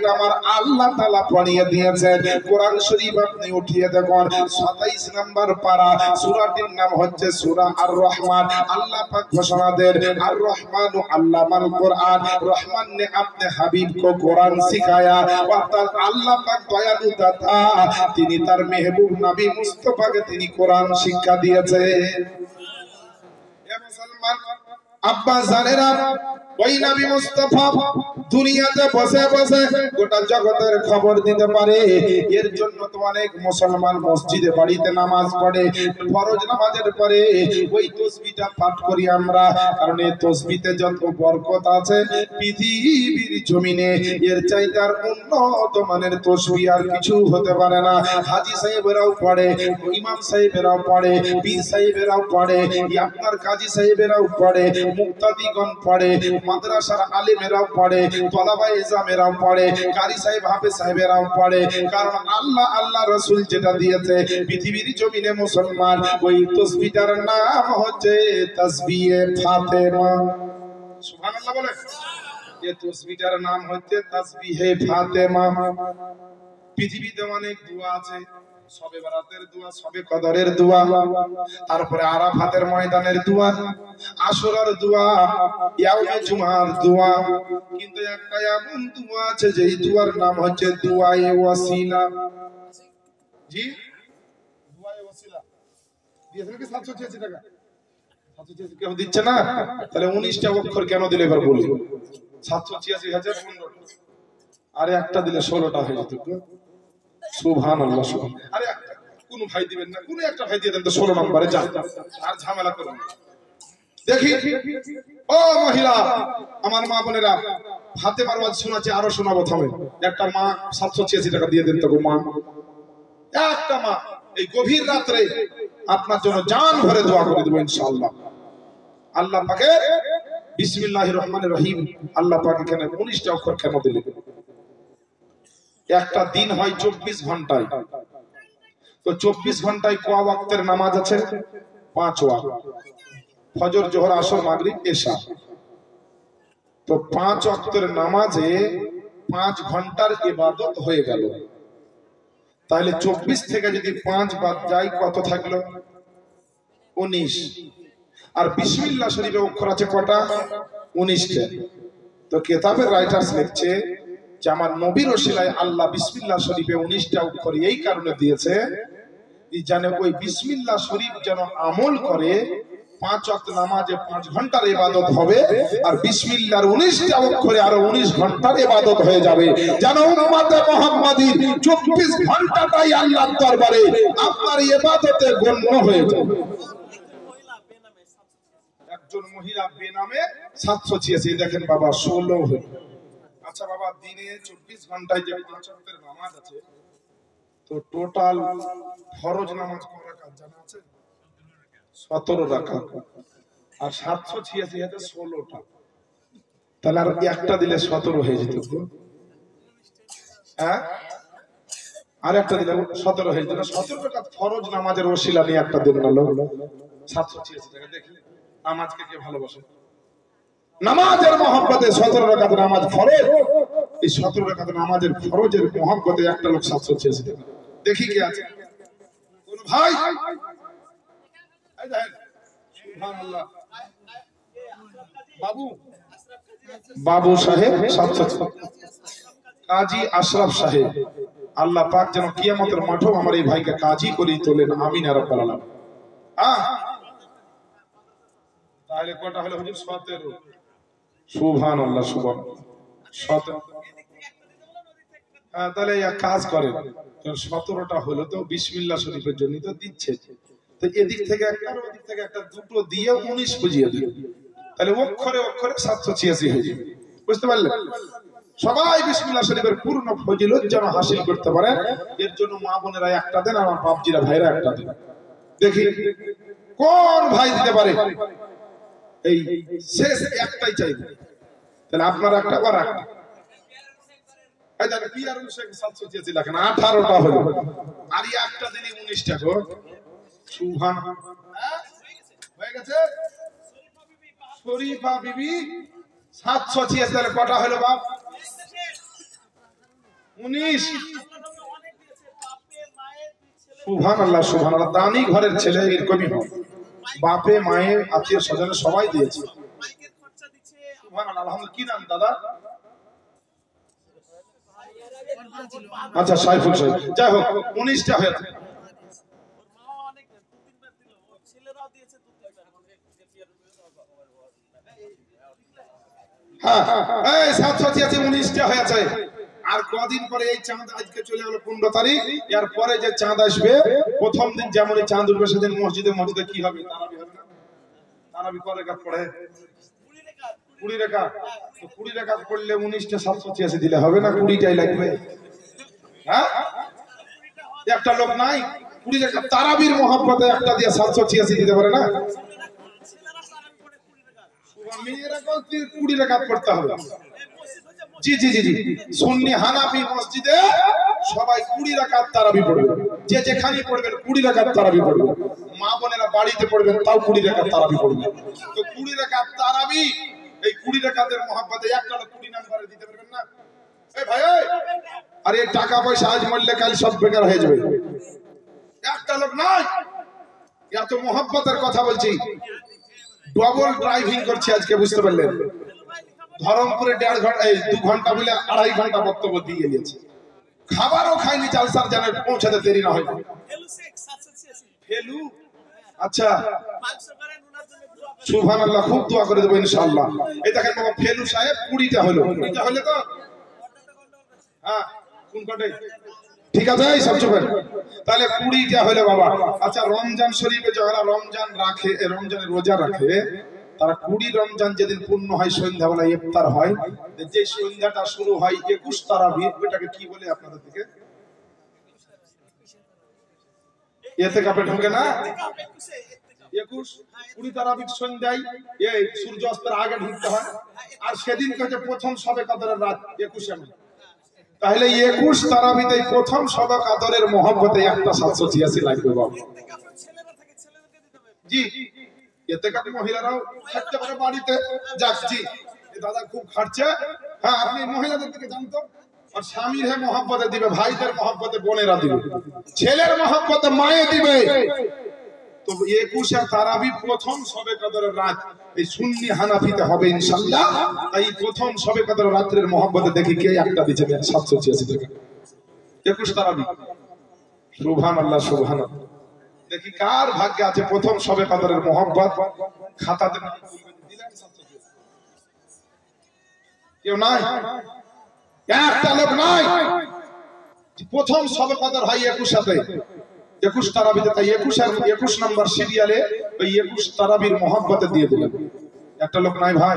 এটা আমার আল্লাহ তাআলা পড়িয়ে দিয়েছেন। কোরআন শরীফ আপনি উঠিয়ে দেখুন 27 নম্বর পারা, সূরাটির নাম হচ্ছে সূরা আর রহমান। আল্লাহ পাক ঘোষণা দেন, আর রহমানু আল্লামাল কোরআন, রহমান ने अपने हबीब को कुरान सिखाया। অর্থাৎ আল্লাহ পাক দয়ালু দাতা, তিনি তার মেহবুব নবী মুস্তাফাকে তিনি কোরআন শিক্ষা দিয়েছেন। এ মুসলমান আব্বা জানেরা, ওই নবী মুস্তাফা দুনিয়াতে বসে বসে গোটা জগতের খবর দিতে পারে। এর জন্য তো অনেক মুসলমান মসজিদে বাড়িতে নামাজ পড়ে, ফরজ নামাজের পরে ওই তাসবিহটা পাঠ করি আমরা, কারণ এই তাসবিহতে যত বরকত আছে পৃথিবীর জমিনে এর চাইতে আর উন্নত মানের তাসবিহ আর কিছু হতে পারে না। হাজী সাহেবেরাও পড়ে, ইমাম সাহেবেরাও পড়ে, পীর সাহেবেরাও পড়ে, আপনার কাজী সাহেবেরাও পড়ে, মুক্তাদিগণ পড়ে, মাদ্রাসার আলেমেরাও পড়ে, তলাবায়ে ইজামেরাও পড়ে, কারি সাহেব হাফেজ সাহেবেরাও পড়ে। কারণ আল্লাহ রাসূল যেটা দিয়েছে পৃথিবীর জমিনে মুসলমান, ওই তাসবিহটার নাম হচ্ছে তাসবিহে ফাতেমা। সুবহানাল্লাহ বলে। এই তাসবিহটার নাম হচ্ছে তাসবিহে ফাতেমা। পৃথিবীতে অনেক দোয়া আছে, সবে বরাতের দোয়া, সবে কদরের দোয়া, তারপরে আরাফাতের ময়দানের দোয়া, আশুরার দোয়া, ইয়াউমে জুমার দোয়া, কিন্তু একটা এমন দোয়া আছে যেই দোয়ার নাম হচ্ছে দুআয়ে ওয়াসিলা। জি, দুআয়ে ওয়াসিলা দিয়েছেন কি 786 টাকা? 786 কেউ দিচ্ছে না, তাহলে 19টা অক্ষর কেন দিলে এবার বলি। 786,015 আরে একটা দিলে 16টা হয়ে যেত। সুবহানাল্লাহ। আরে কোন ভাই দিবেন না, কোন একটা ভাই দিয়ে দেন তো 16 নম্বরে যান, আর ঝামেলা করুন। দেখি ও মহিলা, আমার মা বোনেরা, ফাতেমার ওয়াজ শোনাচ্ছি, আরো শোনাবো থামে। একটা মা 786 টাকা দিয়ে দেন তো গো মা, একটা মা এই গভীর রাতে আপনার জন্য জান ভরে দোয়া করে দেব ইনশাআল্লাহ। আল্লাহ পাকে বিসমিল্লাহির রহমানির রহিম, আল্লাহ পাক এখানে 19টা অক্ষর কেন দিলেন? একটা দিন হয় 24 ঘন্টায়, তো 24 ঘন্টায় ক ওয়াক্তের নামাজ আছে? 5 ওয়াক্ত, ফজর, জোহর, আসর, মাগরিব, এশা। তো 5 ওয়াক্তের নামাজে 5 ঘন্টার ইবাদত হয়ে গেল। তাহলে 24 থেকে যদি 5 বাদ যায় কত থাকলো? 19। আর বিসমিল্লাহ শরীফে অক্ষর আছে কটা? 19টা। তো কিতাবের রাইটার্স লিখছে যে আমার নবীর ওসিলায় আল্লাহ বিসমিল্লাহ শরীফে 19টা অক্ষর এই কারণে দিয়েছে যেন ওই বিসমিল্লাহ শরীফ যেন আমল করে 5 ওয়াক্ত নামাজে 5 ঘন্টার ইবাদত হবে, আর বিসমিল্লাহর 19টা অক্ষরে আরো 19 ঘন্টার ইবাদত হয়ে যাবে, যেন উম্মতে মুহাম্মাদীর 24 ঘন্টাটাই আল্লাহর দরবারে আপনার ইবাদতে গণ্য হয়ে যাবে। একজন মহিলা বেনামে 786 দেখেন বাবা 16 হয়ে। আচ্ছা বাবা, দিনে 24 ঘন্টায় যে 5 ওয়াক্তের নামাজ আছে, তো টোটাল ফরজ নামাজ কত রাকাত জানা আছে? 17 রাকাত। আর 786 হাতে 16টা, তাহলে আর একটা দিলে 17 হয়ে যেত। হ্যাঁ, আর একটা দিলে 17 হয়ে যেত। 17 রাকাত ফরজ নামাজের ওসিলা নিয়ে একটা দিন হলো 786 টাকা। দেখলে নামাজকে কে ভালোবাসে? নামাজের মহব্বতে 17 রাকাত নামাজ ফরজ, এই 17 রাকাত নামাজের ফরজের মহব্বতে একটা লোক 786 টাকা। দেখি কে আছে কোন ভাই? এই দেখেন, সুবহানাল্লাহ, বাবু সাহেব 786, কাজী আশরাফ সাহেব। আল্লাহ পাক যেন কিয়ামতের মাঠেও আমার এই ভাইকে কাজী করেই তোলেন, আমিন ইয়া রাব্বাল আলামিন। তাহলে কটা হলো হুজুর? 17। সুবহানাল্লাহ, সুবহানাল্লাহ, 17। তাহলে এক কাজ করেন, 17টা হলো তো বিসমিল্লাহ শরীফের জন্য তো দিচ্ছে, তো এদিক থেকে একটা আর ওদিক থেকে একটা, দুটো দিয়ে 19 বুঝিয়ে দিন, তাহলে অক্ষরে অক্ষরে 786 হয়ে যাবে। বুঝতে পারলেন? সবাই বিসমিল্লাহ শরীফের পূর্ণ ফজিলত যেন হাসিল করতে পারে, এর জন্য মা বোনেরা একটা দেন, আর বাপজিরা ভাইরা একটা দেন। দেখি কোন ভাই দিতে পারে। এই শেষ একটাই চাইবে, তাহলে আপনার একটা আর একটা। এই দেখেন পিয়ারুল শেখ 786 লেখেন, 18টা হলো, আর একটা দিনই 19টা গো। সুবহান, হয়ে গেছে। শরীফা বিবি 786, তাহলে কটা হলো বাপ? 19 সুবহানাল্লাহ সুবহানাল্লাহ। দানি ঘরের ছেলে এরকমই হয়, বাপে মায়ের আত্মীয় স্বজনের সবাই দিয়েছে। সুবহানাল্লাহ। আলহামদুলিল্লাহ। কি নাম দাদা? আচ্ছা সাইফুল সাহেব। যাই হোক 19টা হয়েছে। হ্যাঁ 786 হয়েছে। আর কদিন পরে এই চাঁদ, আজকে চলে গেল 15 তারিখ, এর পরে যে চাঁদ আসবে প্রথম দিন যেমন এই চাঁদ উঠবে সেদিন মসজিদে মসজিদে কি হবে? তারাবি হবে না? তারাবি কয় রাকাত পড়ে? 20 রাকাত। তো 20 রাকাত পড়লে 19টা 786 দিলে হবে না? 20টাই লাগবে। হ্যাঁ একটা লোক নাই 20 রাকাত তারাবির মহব্বতে একটা দিয়ে 786 দিতে পারে না? মেয়েরা 20 রাকাত পড়তে হবে। জি জি জি জি। সুন্নি হানাফি মসজিদে সবাই 20 রাকাত তারাবি পড়বে, যে যেখানে পড়বেন 20 রাকাত তারাবি পড়বে। মা বোনেরা বাড়িতে পড়বেন তাও 20 রাকাত তারাবি পড়বে। তো 20 রাকাত তারাবি, এই 20 রাকাতের মহব্বতে একটা লোক 20 নাম্বারে দিতে পারবেন না? এই ভাই আরে টাকা পয়সা আজ মরলে কাল সব বেকার হয়ে যাবে। একটা লোক নাই, এত মহব্বতের কথা বলছি। ডবল ড্রাইভিং করছে আজকে, বুঝতে পারলেন? ধরমপুরে 1.5 ঘন্টা 2 ঘন্টা বলে 2.5 ঘন্টা বক্তব্য দিয়ে গেছে। খাবারও খাইনি জালসার জানে পৌঁছাতে দেরি না হয়। ফেলু আচ্ছা সুবহানাল্লাহ, খুব দোয়া করে দেব ইনশাআল্লাহ। এই দেখেন বাবা ফেলু সাহেব 20টা হলো। 20টা হলে তো হ্যাঁ কোন কোটে ঠিক আছে এই সব চুপেন। তাহলে 20টা হলো বাবা। আচ্ছা রমজান শরীফে যারা রমজান রাখে, রমজানের রোজা রাখে, তারা 20 রমজান যেদিন পূর্ণ হয় সন্ধ্যাবেলা ইফতার হয়, যে সন্ধ্যাটা শুরু হয় 21 তারাবি, এটাকে কি বলে আপনাদের দিকে? ইতিকাফে ঢোকে না? 21 20 তারাবির সন্ধ্যায় এই সূর্যাস্তের আগে ঢুকতে হয়। আর সেদিন হচ্ছে প্রথম শবে কদরের রাত 21 মে। তাহলে 21 তারাবিতে প্রথম শবে কদরের মহব্বতে একটা 786 লাগবে বাবা। জি ইতিকাফ মহিলারাও থাকতে পারে বাড়িতে। যাচ্ছি দাদা খুব খাটছে। হ্যাঁ আপনি মহিলাদের দিকে জানতো, আর স্বামীর হে মহব্বতে দিবে, ভাইদের মহব্বতে বোনেরা দিবে, ছেলের মহব্বতে মায়ে দিবে। তো 21 তারাবি প্রথম শবে কদরের রাত এই সুন্নি হানাফিতে হবে ইনশাআল্লাহ। তাই প্রথম শবে কদরের রাতের মহব্বতে দেখি কে একটা দিচ্ছে 786 টাকা 21 তারাবি। সুবহানাল্লাহ সুবহানাল্লাহ। দেখি কার ভাগ্যে আছে প্রথম শবে কদরের মহব্বত। খাতাতে দিলেন 786? কেউ নাই? একটা লোক নাই। প্রথম শবে কদর হয় 21 21 তারাবিতে। তাই 21 নম্বর সিরিয়ালে ওই 21 তারাবির মহব্বতে দিয়ে দিলেন। একটা লোক নাই ভাই?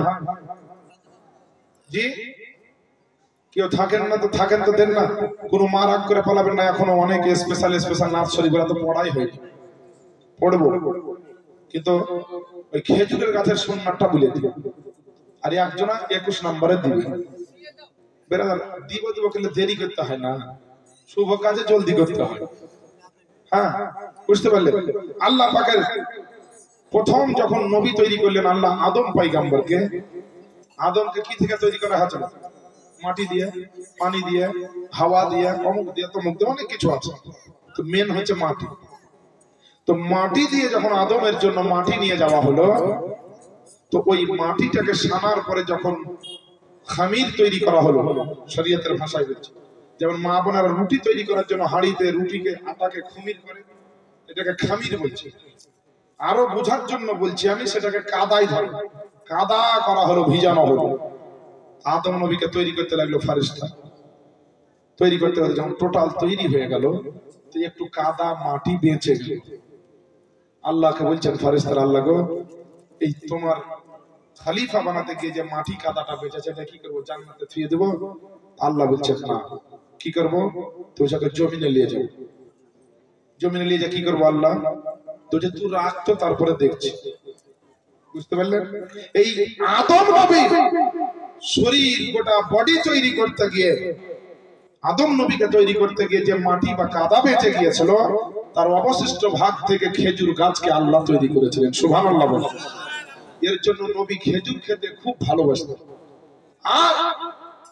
জি কেউ থাকেন না তো থাকেন তো দেন না। কোনো মা রাগ করে পালাবেন না। এখনো অনেক স্পেশাল স্পেশাল নার্সারি গুলা তো পড়াই হয়নি, পড়বো। কিন্তু ওই খেজুরের গাছের সুন্নাতটা বলে দিই। আর একজনা 21 নম্বরে দিবে। বেরাদার দিব দিব কিন্তু দেরি করতে হয় না, শুভ কাজে জলদি করতে হয়। হ্যাঁ বুঝতে পারলেন? আল্লাহ পাকের প্রথম যখন নবী তৈরি করলেন আল্লাহ আদম পয়গম্বরকে, আদমকে কি থেকে তৈরি করা হয়েছিল? মাটি দিয়ে, পানি দিয়ে, হাওয়া দিয়ে, অমুক দিয়ে, তমুক দিয়ে, অনেক কিছু আছে। তো মেন হচ্ছে মাটি। তো মাটি দিয়ে যখন আদমের জন্য মাটি নিয়ে যাওয়া হলো, তো ওই মাটিটাকে সানার পরে যখন খামির তৈরি করা হলো, শরীয়তের ভাষায় বলছে, যেমন মা বোনেরা রুটি তৈরি করার জন্য হাঁড়িতে রুটিকে আটাকে খুমির করে, এটাকে খামির বলছে। আরো বোঝার জন্য বলছি আমি, সেটাকে কাদায় ধরে কাদা করা হলো, ভিজানো হলো। আদম নবীকে তৈরি করতে লাগলো ফারিস্তা। তৈরি করতে করতে যখন টোটাল তৈরি হয়ে গেল, তো একটু কাদা মাটি বেঁচে গেল। আল্লাহকে বলছেন ফারিস্তারা, আল্লাহ গো এই তোমার খলিফা বানাতে গিয়ে যে মাটি কাদাটা বেঁচেছে, এটা কি করবো? জান্নাতে থুয়ে দেবো? আল্লাহ বলছেন না। কি করবো? তো ওটাকে জমিনে নিয়ে যাবো। জমিনে নিয়ে যা কি করবো? আল্লাহ তো যে তুই রাখতো তারপরে দেখছি। বুঝতে পারলেন? এই আদম নবী শরীর গোটা বডি তৈরি করতে গিয়ে, আদম নবীকে তৈরি করতে গিয়ে যে মাটি বা কাদা বেঁচে গিয়েছিল, তার অবশিষ্ট ভাগ থেকে খেজুর গাছকে আল্লাহ তৈরি করেছিলেন। সুবহানাল্লাহ বলেন। এর জন্য নবী খেজুর খেতে খুব ভালোবাসতেন। আর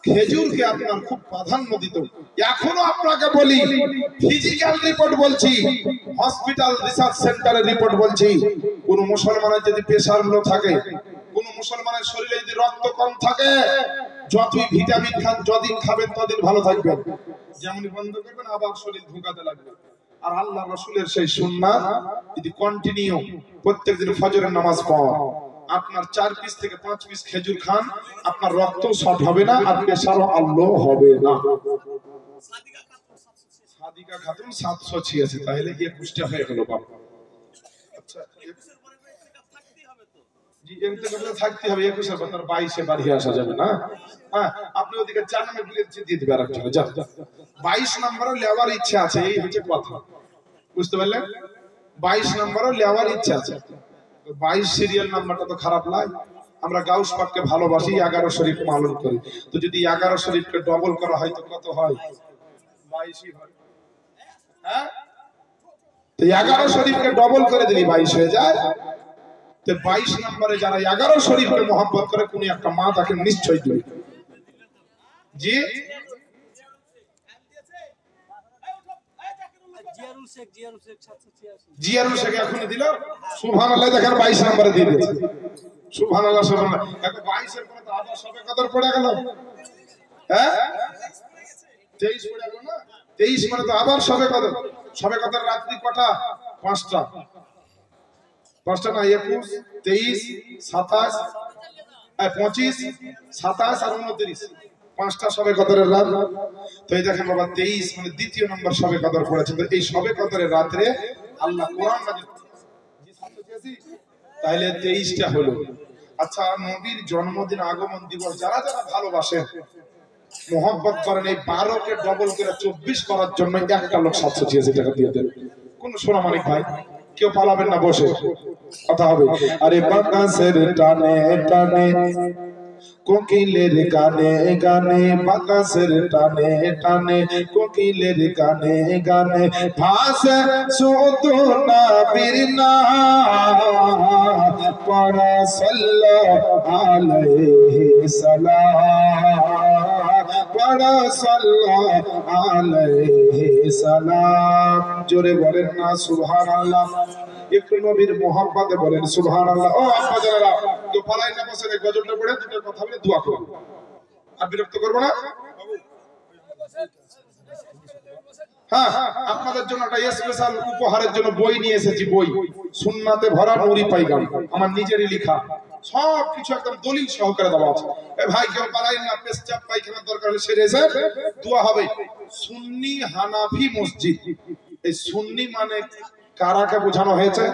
খেজুরকে আপনার খুব প্রাধান্য দিত। এখনো আপনাকে বলি, ফিজিক্যাল রিপোর্ট বলছি, হসপিটাল রিসার্চ সেন্টারের রিপোর্ট বলছি, কোন মুসলমানের যদি প্রেসার লো থাকে, কোন মুসলমানের শরীরে যদি রক্ত কম থাকে, যতই ভিটামিন খান, যদিন খাবেন ততদিন ভালো থাকবেন। যেমনই বন্ধ করবেন আবার শরীর ধুকাতে লাগবে। আর আল্লাহ রাসূলের সেই সুন্নাত যদি কন্টিনিউ প্রত্যেকদিন ফজরের নামাজ পড়া, আপনার 4 পিস থেকে 5 পিস খেজুর খান, আপনার রক্ত শর্ট হবে না, আর প্রেসারও আল্লাহ হবে না। সাদিকা খাতুন 786, তাহলে 21টা হয়ে গেল বাবা। আচ্ছা, জি এমতে থাকতে হবে 21 এর পর 22 এ বাড়ি আসা যাবে না। হ্যাঁ, আপনি ওদিকে 4 নাম্বার প্লেট দিয়ে দিবেন আর চলে যান। 22 নম্বরও লেওয়ার ইচ্ছা আছে, এই হচ্ছে কথা, বুঝতে পারলেন? 22 নম্বরও লেওয়ার ইচ্ছা আছে। 22 সিরিয়াল নাম্বারটা তো খারাপ নয়। আমরা গাউস পাককে ভালোবাসি, 11 শরীফ পালন করি। তো যদি 11 শরীফকে ডবল করা হয় তো কত হয়? 22ই হয়। হ্যাঁ, তো 11 শরীফকে ডবল করে দিলি 22 হয়ে যায়। তো 22 নম্বরে যারা 11 শরীফকে মহব্বত করে, কোন একটা মা তাকে নিশ্চয় দিবে। জি জিয়ারুল শেখ এখনই দিল, সুবহানাল্লাহ, দেখেন 22 নম্বরে দিয়ে দিয়েছে। সুবহানাল্লাহ, সুবহানাল্লাহ। এখন 22 এর পরে তো আবার সবে কদর পড়ে গেল। হ্যাঁ, 23 পড়ে গেল না? 23 মানে তো আবার সবে কদর। সবে কদর রাত্রি কটা? 5টা। 5টা না, 21, 23, 27, 25, 27 আর 29, 5টা সবে কদরের রাত। তো এই দেখেন বাবা, 23 মানে দ্বিতীয় নম্বর সবে কদর পড়েছে। তো এই সবে কদরের রাতে আল্লাহ কোরআন নাযিল, তাহলে 23টা হলো। আচ্ছা, নবীর জন্মদিন, আগমন দিবস যারা যারা ভালোবাসেন, মোহাম্মত করেন, এই 12কে ডবল করে 24 করার জন্য একটা লোক 786 টাকা দিয়ে দেন। কোন সোনামানিক ভাই কেউ পালাবেন না, বসে কথা হবে। আরে বাতাসের টানে টানে, কোকিলের গানে গানে, বাতাসের টানে টানে, কোকিলের গানে গানে, ভাসে শুধু নবীর নাম, পড়া সাল্লাল্লাহু আলাইহি সাল্লাম, পড়া সাল্লাল্লাহু আলাইহি সাল্লাম। জোরে বলেন না সুবহানাল্লাহ। একটু নবীর মোহাম্মতে বলেন সুবহানাল্লাহ। ও আব্বা জানেরা, তো পালাই না, বসে এই গজলটা পড়ে দুটো কথা বলে দোয়া করব, আর বিরক্ত করব না। হ্যাঁ, আপনাদের জন্য একটা স্পেশাল উপহারের জন্য বই নিয়ে এসেছি। বই সুন্নাতে ভরা নুরি পাইগাম, আমার নিজেরই লেখা, সব কিছু একদম দলিল সহকারে দেওয়া আছে। এ ভাই কেউ পালাই না, পেশাব পায়খানার দরকার হলে সেরে এসে দোয়া হবে। সুন্নি হানাফি মসজিদ, এই সুন্নি মানে কারাকে বোঝানো হয়েছে?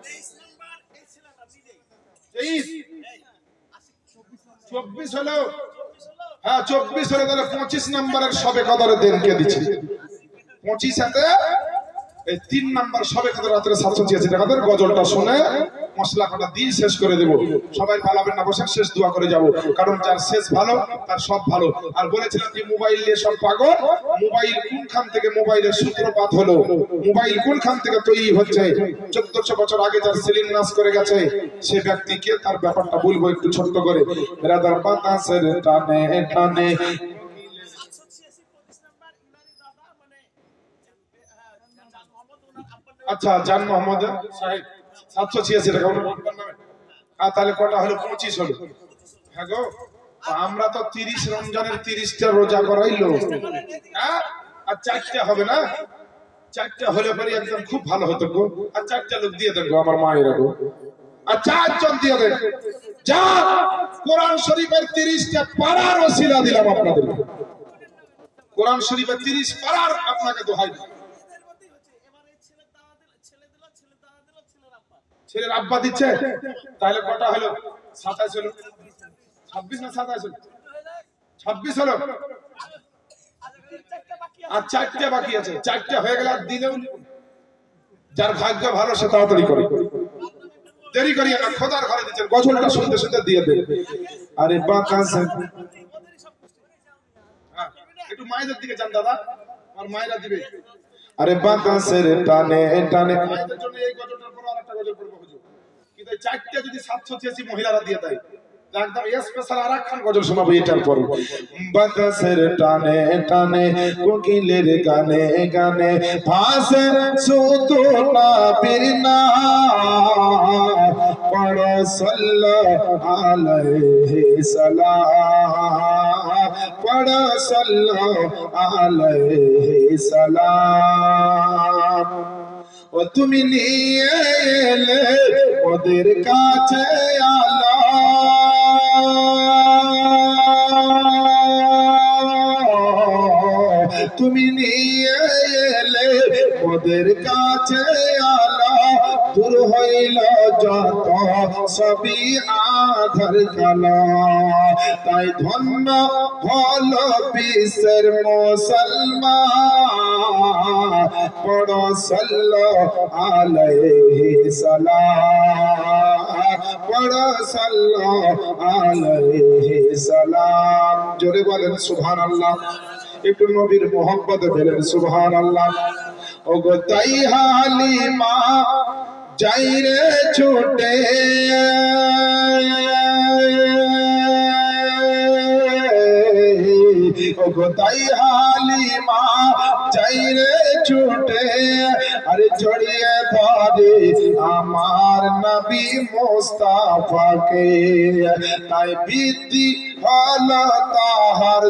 24 হলো। হ্যাঁ, 24 হলো, তাহলে 25 নম্বরের সবে কদরে দেনকে দিচ্ছি। 25 হাতে এই 3 নাম্বার সবে কদর রাতে 786 টাকা দিয়ে গজলটা শুনে মশলা কাটা দিয়ে শেষ করে দেব। সবাই পালাবেন না, বসে শেষ দোয়া করে যাব, কারণ যার শেষ ভালো তার সব ভালো। আর বলেছিলাম যে মোবাইল নিয়ে সব পাগল, মোবাইল কোনখান থেকে মোবাইলের সূত্রপাত হলো, মোবাইল কোনখান থেকে তৈরি হচ্ছে, 1400 বছর আগে যার সেলিম নাশ করে গেছে সে ব্যক্তিকে তার ব্যাপারটা বলবো একটু ছোট্ট করে। রাদার বাতাসের টানে টানে, আচ্ছা জান মোহাম্মদ সাহেব 786 টাকা। তাহলে কটা হলো? 25 হলো। হ্যাঁ গো, আমরা তো 30 রমজানের 30টা রোজা করাইলো। হ্যাঁ, আর 4টা হবে না? 4টা হলে পরে একদম খুব ভালো হতো গো। আর 4টা লোক দিয়ে দেন গো, আমার মায়েরা গো, আর 4 জন দিয়ে দেন। যা, কোরআন শরীফের 30টা পারার ওসিলা দিলাম আপনাদের। কোরআন শরীফের 30 পারার আপনাকে দোহাই দিলাম। ছেলের আব্বা দিচ্ছে, তাহলে কটা হলো? 27 হলো। 26 না 27 হলো? 26 হলো। আর 4টা বাকি আছে। 4টা হয়ে গেলে আর দিলেও যার ভাগ্য ভালো সে তাড়াতাড়ি করে, দেরি করিয়ে না। খোদার ঘরে দিচ্ছেন, গজলটা শুনতে শুনতে দিয়ে দেন। আরে বাকাসে, একটু মায়েদের দিকে যান দাদা, আর মায়েরা দিবে। আরে বাতাসের টানে টানে, মায়েদের জন্য এই গজলটার পর আরেকটা গজল পড়বো হুজুর। কিন্তু 4টা যদি 786 মহিলারা দিয়ে দেয় একদম স্পেশাল আরেকখান গজল শোনাবো এটার পর। বাতাসের টানে টানে কোকিলের গানে গানে ভাসে শুধু নবীর নাম, পড়ো সাল্লাল্লাহু আলাইহি সাল্লাম, পড়ো সাল্লাল্লাহু আলাইহি সাল্লাম। ও তুমি নিয়ে এলে ওদের কাছে আলো, তুমি নিয়ে এলে ওদের কাছে আলো, দূর হইল যত সবই আধার কালো। তাই ধন্য হলো বিশ্বের মুসলমান, পড়ো সাল্লাল্লাহু আলাইহি সাল্লাম, পড়ো সাল্লাল্লাহু আলাইহি সাল্লাম। জোরে বলেন সুবহানাল্লাহ। একটু নবীর মোহাম্মদ বলেন সুবহানাল্লাহ। ওগো তাই হালিমা যাই রে ছুটে, ওগো তাই হালিমা যাই রে ছুটে, আরে জড়িয়ে ধরে আমার নবী মুস্তাফাকে। তাই বৃদ্ধি হলো তাহার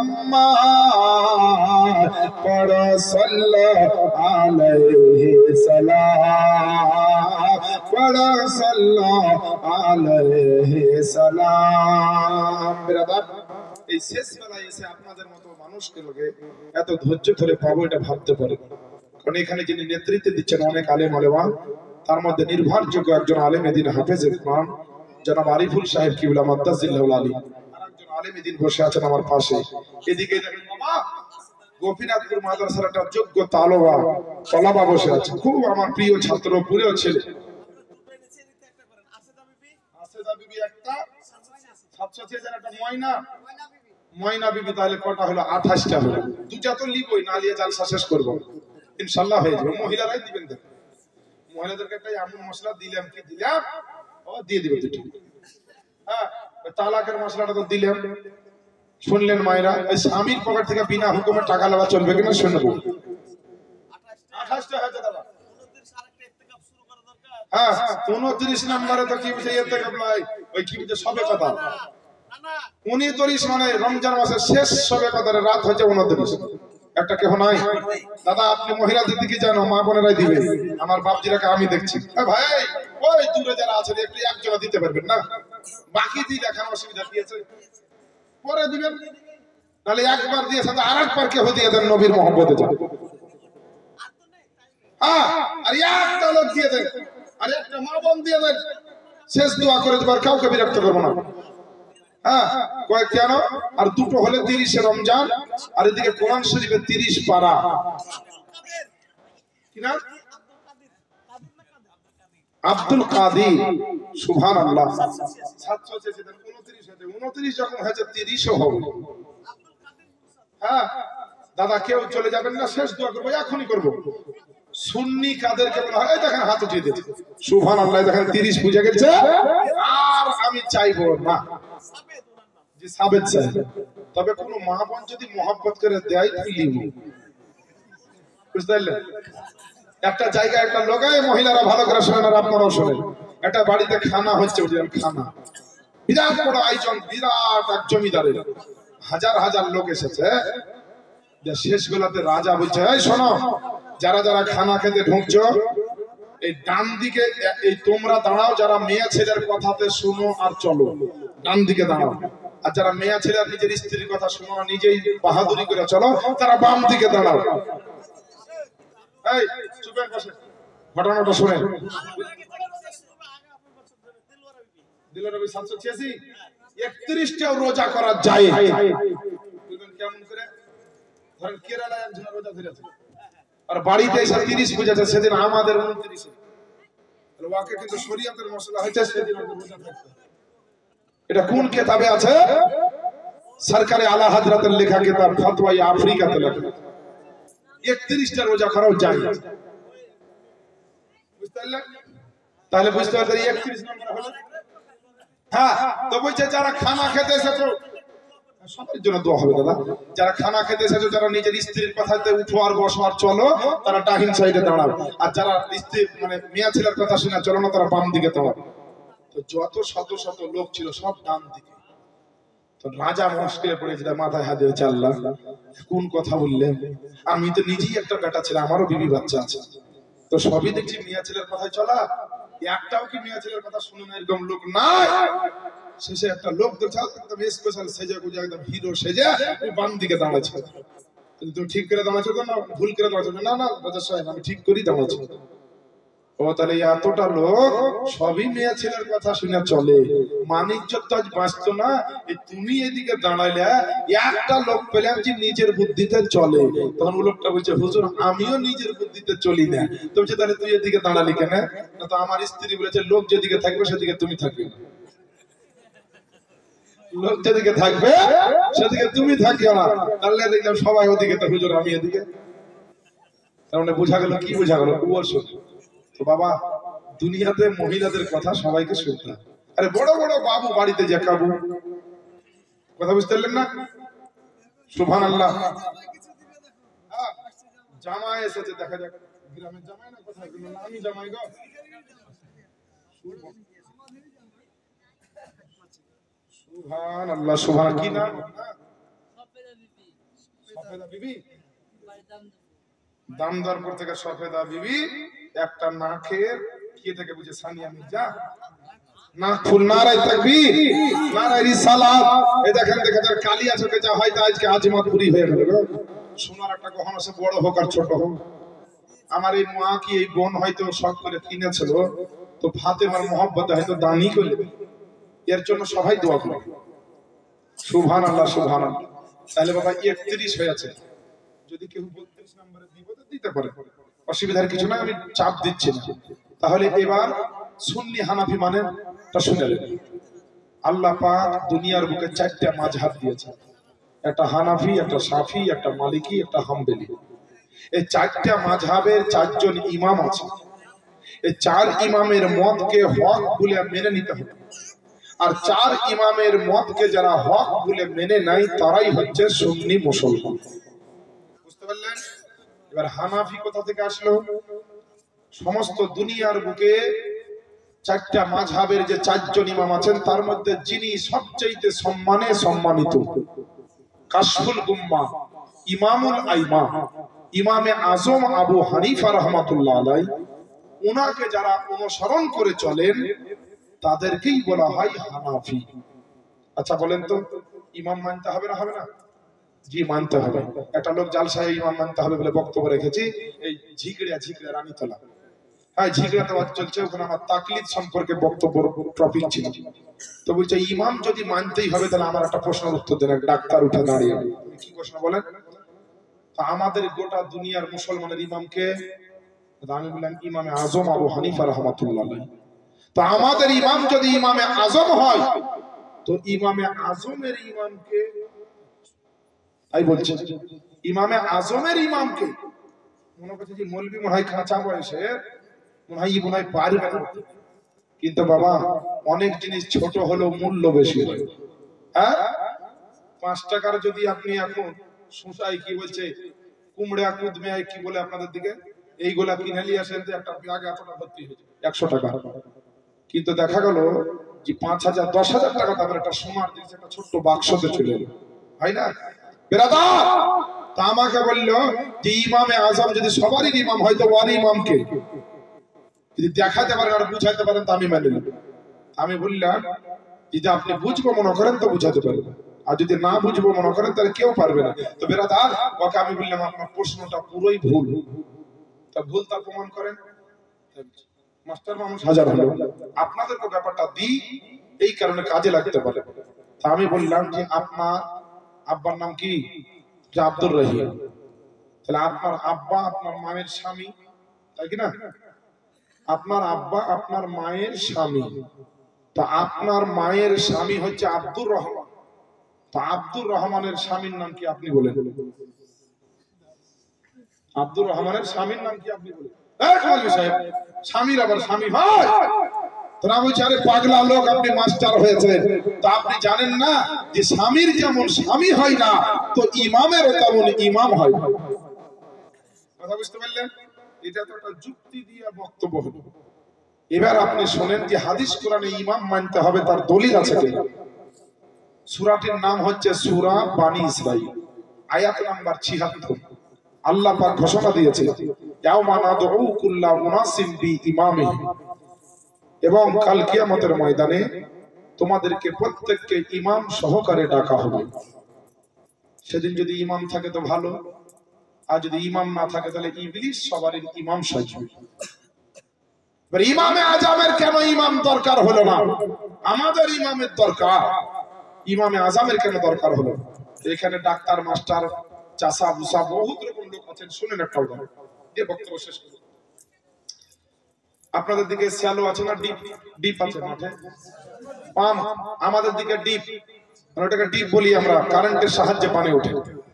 সম্মান, পড়ো সাল্লাল্লাহু আলাইহি সাল্লাম, পড়ো সাল্লাল্লাহু আলাইহি সাল্লাম। ব্রাদার, এই শেষ বেলায় এসে আপনাদের মতো মানুষকে লোকে এত ধৈর্য ধরে পাবো এটা ভাবতে পারে। কারণ এখানে যিনি নেতৃত্ব দিচ্ছেন অনেক আলেম ওলামা, তার মধ্যে নির্ভরযোগ্য একজন আলেম এদিন হাফেজে কোরআন জনাব আরিফুল সাহেব কিবলা মাদ্দাজিল্লাহুল আলী, আর একজন আলেম এদিন বসে আছেন আমার পাশে। এদিকে দেখেন বাবা গোপীনাথপুর মাদ্রাসার একটা যোগ্য তলাবা বসে আছে, খুব আমার প্রিয় ছাত্র, প্রিয় ছেলে। আসেদা বিবি একটা, একটা ময়না বিবি, তাহলে কটা হলো? 28টা হলো। দুটা তো লিবই, না লিয়ে জালসা শেষ করবো ইনশাআল্লাহ হয়ে যাবে। মহিলারাই দিবেন, দেখেন মহিলাদেরকে একটা এমন মশলা দিলাম, কি দিলাম ও দিয়ে দিবে দুটো। হ্যাঁ, তালাকের মশলাটা তো দিলাম, শুনলেন মায়েরা? ওই স্বামীর পকেট থেকে বিনা হুকুমে টাকা নেওয়া চলবে কিনা শুনবো। 28টা হয়েছে দাদা। হ্যাঁ, 29 নম্বরে তো কি বুঝে ওই কি বুঝে সবে কথা 29 মানে রমজান মাসের শেষ সবে কথার রাত হচ্ছে 29। একটা কেহ নাই দাদা, আপনি মহিলাদের দিকে জানো, মা বোনেরাই দিবে। আমার বাপজিরাকে আমি দেখছি। ভাই ওই দূরে যারা আছেন একটু একজনা দিতে পারবেন না? বাকি দিয়ে দেখার অসুবিধা কি আছে? পরে দিবেন, তাহলে একবার দিয়ে সাথে আর একবার কেহ দিয়ে দেন নবীর মোহাম্মদে যান। হ্যাঁ, আর একটা লোক দিয়ে দেন, আর একটা মা বোন দিয়ে দেন। শেষ দোয়া করে দেবার, কাউকে বিরক্ত করবো না। হ্যাঁ, কয়েক কেন? আর দুটো হলে 30 রমজান, আর এদিকে কোরআন শরীফের 30 পারা। কি নাম? আব্দুল কাদির। সুবহানাল্লাহ। 29 যখন হয়েছে 30ও হবে। হ্যাঁ দাদা, কেউ চলে যাবেন না, শেষ দোয়া করবো, এখনই করবো। সুন্নি কাদেরকে বলা হয়? দেখেন হাত উঠিয়ে দিয়েছে। সুবহানাল্লাহ, দেখেন 30 বুঝে গেছে। আর আমি চাইবো না যে সাবেদ চাই, তবে কোন মা বোন যদি মোহাম্মত করে দেয় লিব, বুঝতে পারলেন? একটা জায়গায় একটা লোকায় মহিলারা ভালো করে শোনেন, আর আপনারাও শোনেন। একটা বাড়িতে খানা হচ্ছে, খানা বিরাট বড় আয়োজন, বিরাট এক জমিদারের, হাজার হাজার লোক এসেছে। শেষ বেলাতে রাজা বলছে, এই শোনো, যারা যারা খানা খেতে ঢুকছো, এই ডান দিকে এই তোমরা দাঁড়াও, যারা মেয়ে ছেলের কথাতে শুনো আর চলো, ডান দিকে দাঁড়াও। আর যারা মেয়ে ছেলে নিজের স্ত্রীর কথা শুনো, নিজেই বাহাদুরি করে চলো, তারা বাম দিকে দাঁড়াও। এই চুপের বসে ঘটনাটা শুনেন। দিলরবি 786 31টা রোজা করা যায়। কেমন করে? ধরেন কেরালায় একজন রোজা ধরেছে, আর বাড়িতে এসে 30 বুঝেছে, সেদিন আমাদের 29। ওয়াকে কিন্তু শরীয়তের মশলা হয়েছে, সেদিন রোজা থাকতে। এটা কোন কিতাবে আছে? সরকারে আলা হযরতের লেখা কিতাব ফতোয়া আফ্রিকাতে লেখা। 31টা রোজা করাও যায়। বুঝতে পারলেন? তাহলে বুঝতে পারলেন 31 নম্বর হলো হ্যাঁ, তো বলছে যারা খানা খেতে এসেছো, সবার জন্য দোয়া হবে দাদা, যারা খানা খেতে এসেছো, যারা নিজের স্ত্রীর কথাতে উঠো আর বসো আর চলো, তারা ডাহিন সাইডে দাঁড়াও। আর যারা স্ত্রী মানে মেয়ে ছেলের কথা শুনে চলো না, তারা বাম দিকে দাঁড়াও। তো যত শত শত লোক ছিল সব ডান দিকে। তো রাজা মুশকিলে পড়েছিল, মাথায় হাত দিয়ে, আল্লাহ কোন কথা বললেন, আমি তো নিজেই একটা বেটা ছেলে, আমারও বিবি বাচ্চা আছে, তো সবই দেখছি মিয়া ছেলের কথায় চলা, একটাও কি মিয়া ছেলের কথা শুনে না এরকম লোক নাই। শেষে একটা লোক দেখছে একদম স্পেশাল সেজে গুজে একদম হিরো সেজে বাম দিকে দাঁড়াচ্ছে। তুমি ঠিক করে দাঁড়াচ্ছো তো না ভুল করে দাঁড়াচ্ছো? না না রাজা সাহেব, আমি ঠিক করেই দাঁড়াচ্ছি। ও তাহলে এতটা লোক সবই মেয়ে ছেলের কথা শুনে চলে, মানিজ্য তো আজ বাঁচতো না। তুমি এদিকে দাঁড়াইলে একটা লোক পেলাম যে নিজের বুদ্ধিতে চলে, তখন ও লোকটা বলছে, হুজুর আমিও নিজের বুদ্ধিতে চলি না। তো বলছে, তাহলে তুই এদিকে দাঁড়ালি কেন? না তো আমার স্ত্রী বলেছে লোক যেদিকে থাকবে সেদিকে তুমি থাকবে না, লোক যেদিকে থাকবে সেদিকে তুমি থাকিও না। তাহলে দেখলাম সবাই ওদিকে, তো হুজুর আমি এদিকে। তার মানে বোঝা গেল, কি বোঝা গেল? তো বাবা, দুনিয়াতে মহিলাদের কথা সবাইকে শুনতে হয়। আরে বড় বড় বাবু বাড়িতে যে কাবু, কথা বুঝতে পারলেন না? সুবহানাল্লাহ। জামাই এসেছে, দেখা যাক গ্রামের জামাই না কোথায় গেল, না আমি জামাই গো। সুবহানাল্লাহ, সুবহান, কি নাম? সফেদা বিবি, দামদারপুর থেকে সফেদা বিবি। একটা নাকের কি থেকে বুঝে সানিয়া মির্জা, নাক ফুল, নারায়ে তাকবীর, নারায়ে রিসালাত। এই দেখেন দেখেন তার কালিয়া চোখে যা হয়তো আজকে আজিমত পুরি হয়ে গেল গো। সোনার একটা গহনা সে বড় হোক আর ছোট হোক, আমার এই মা কি এই বোন হয়তো শখ করে কিনেছিল, তো ফাতেমার মহব্বতে হয়তো দানই করে, এর জন্য সবাই দোয়া করে। সুবহানাল্লাহ, সুবহানাল্লাহ। তাহলে বাবা 31 হয়েছে, যদি কেউ 32 নম্বরে দিব তো দিতে পারে, অসুবিধার কিছু না, আমি চাপ দিচ্ছি না। তাহলে এবার সুন্নি হানাফি মানে তা শুনে নেন। আল্লাহ পাক দুনিয়ার বুকে 4টা মাযহাব দিয়েছেন, একটা হানাফি, একটা শাফি, একটা মালিকি, একটা হাম্বলি। এই 4টা মাযহাবের 4 জন ইমাম আছে। এই 4 ইমামের মতকে হক বলে মেনে নিতে হবে, আর 4 ইমামের মতকে যারা হক বলে মেনে নেয় তারাই হচ্ছে সুন্নি মুসলমান। বুঝতে পারলেন? এবার হানাফি কোথা থেকে আসলো? সমস্ত দুনিয়ার বুকে 4টা মাযহাবের যে 4 জন ইমাম আছেন, তার মধ্যে যিনি সবচেয়ে সম্মানে সম্মানিত, কাশফুল উম্মাহ, ইমামুল আইমা, ইমামে আজম আবু হানিফা রাহমাতুল্লাহ আলাইহি, ওনাকে যারা অনুসরণ করে চলেন তাদেরকেই বলা হয় হানাফি। আচ্ছা বলেন তো, ইমাম মানতে হবে না হবে না? জি মানতে হবে। একটা লোক জালসায় ইমাম মানতে হবে বলে বক্তব্য রেখেছি, এই ঝিগড়া রানীতলা, হ্যাঁ ঝিগড়াতে চলছে, ওখানে আমার তাকলিদ সম্পর্কে বক্তব্য টপিক ছিল। তো বলছে ইমাম যদি মানতেই হবে, তাহলে আমার একটা প্রশ্নের উত্তর দেন। ডাক্তার উঠে দাঁড়িয়ে, কি প্রশ্ন বলেন? তা আমাদের গোটা দুনিয়ার মুসলমানের ইমামকে? আমি বললাম ইমামে আজম আবু হানিফা রাহমাতুল্লাহ আলাইহি। তো আমাদের ইমাম যদি ইমামে আজম হয়, তো ইমামে আজমের ইমামকে, তাই বলছে ইমামে আজমের ইমামকে মনে করছে যে মৌলবি মনে হয় কাঁচা বয়সে, মনে হয় মনে হয় পারবে না। কিন্তু বাবা, অনেক জিনিস ছোট হলেও মূল্য বেশি হয়। হ্যাঁ, 5 টাকার যদি আপনি এখন শোষাই কি বলছে কুমড়া কুদমে কি বলে আপনাদের দিকে, এইগুলা কিনে নিয়ে আসেন, একটা ব্যাগ এতটা ভর্তি হয়েছে 100 টাকা। কিন্তু দেখা গেল যে 5,000 10,000 টাকা দামের একটা সোনার জিনিস একটা ছোট্ট বাক্সতে চলে এলো, হয় না বেরাদার? তা আমাকে বললো যে ইমামে আজম যদি সবারই ইমাম হয়, তো ওর ইমামকে যদি দেখাতে পারেন আর বুঝাইতে পারেন তো আমি মেনে নেব। আমি বললাম যদি আপনি বুঝবো মনে করেন তো বুঝাতে পারবেন, আর যদি না বুঝবো মনে করেন তাহলে কেউ পারবে না। তো বেরাদার, ওকে আমি বললাম আপনার প্রশ্নটা পুরোই ভুল, তা ভুল তা প্রমাণ করেন। মাস্টার মানুষ হাজার হলো, আপনাদেরকে ব্যাপারটা দিই এই কারণে কাজে লাগতে পারে। তা আমি বললাম যে আপনার আব্বার নাম কি? যে আব্দুর রহিম। তাহলে আপনার আব্বা আপনার মায়ের স্বামী, তাই কি না? আপনার আব্বা আপনার মায়ের স্বামী, তো আপনার মায়ের স্বামী হচ্ছে আব্দুর রহমান। তো আব্দুর রহমানের স্বামীর নাম কি আপনি বলেন? আব্দুর রহমানের স্বামীর নাম কি আপনি বলেন? সাহেব, স্বামীর আবার স্বামী হয়? তোরা বলছে আরে পাগলা লোক, আপনি মাস্টার হয়েছেন, তো আপনি জানেন না যে স্বামীর যেমন স্বামী হয় না, তো ইমামেরও তেমন ইমাম হয় না। কথা বুঝতে পারলেন? এটা তো একটা যুক্তি দিয়ে বক্তব্য হলো। এবার আপনি শোনেন যে হাদিস কোরআনে ইমাম মানতে হবে, তার দলিল আছে কিনা। সূরাটির নাম হচ্ছে সূরা বানী ইসরাঈল, আয়াত নাম্বার ৭৬। আল্লাহ পাক ঘোষণা দিয়েছে, ইয়াউমা নাদউ কুল্লা উনাসিম বিইমামিহিম, এবং কাল কিয়ামতের ময়দানে তোমাদেরকে প্রত্যেককে ইমাম সহকারে ডাকা হবে। সেদিন যদি ইমাম থাকে তো ভালো, আর যদি ইমাম না থাকে তাহলে ইবলিস সবারই ইমাম সাজবে। ইমামে আজমের কেন ইমাম দরকার হলো না? আমাদের ইমামের দরকার, ইমামে আজমের কেন দরকার হলো? এখানে ডাক্তার, মাস্টার, চাষা, বুসা বহুত রকম লোক আছেন। শুনেন একটা উদাহরণ দিয়ে বক্তব্য শেষ করব। আপনাদের দিকে শ্যালো আছে না? ডিপ ডিপ আছে মাঠে, পাম্প। আমাদের দিকে ডিপ, ওটাকে ডিপ বলি আমরা, কারেন্টের সাহায্যে পানি ওঠে,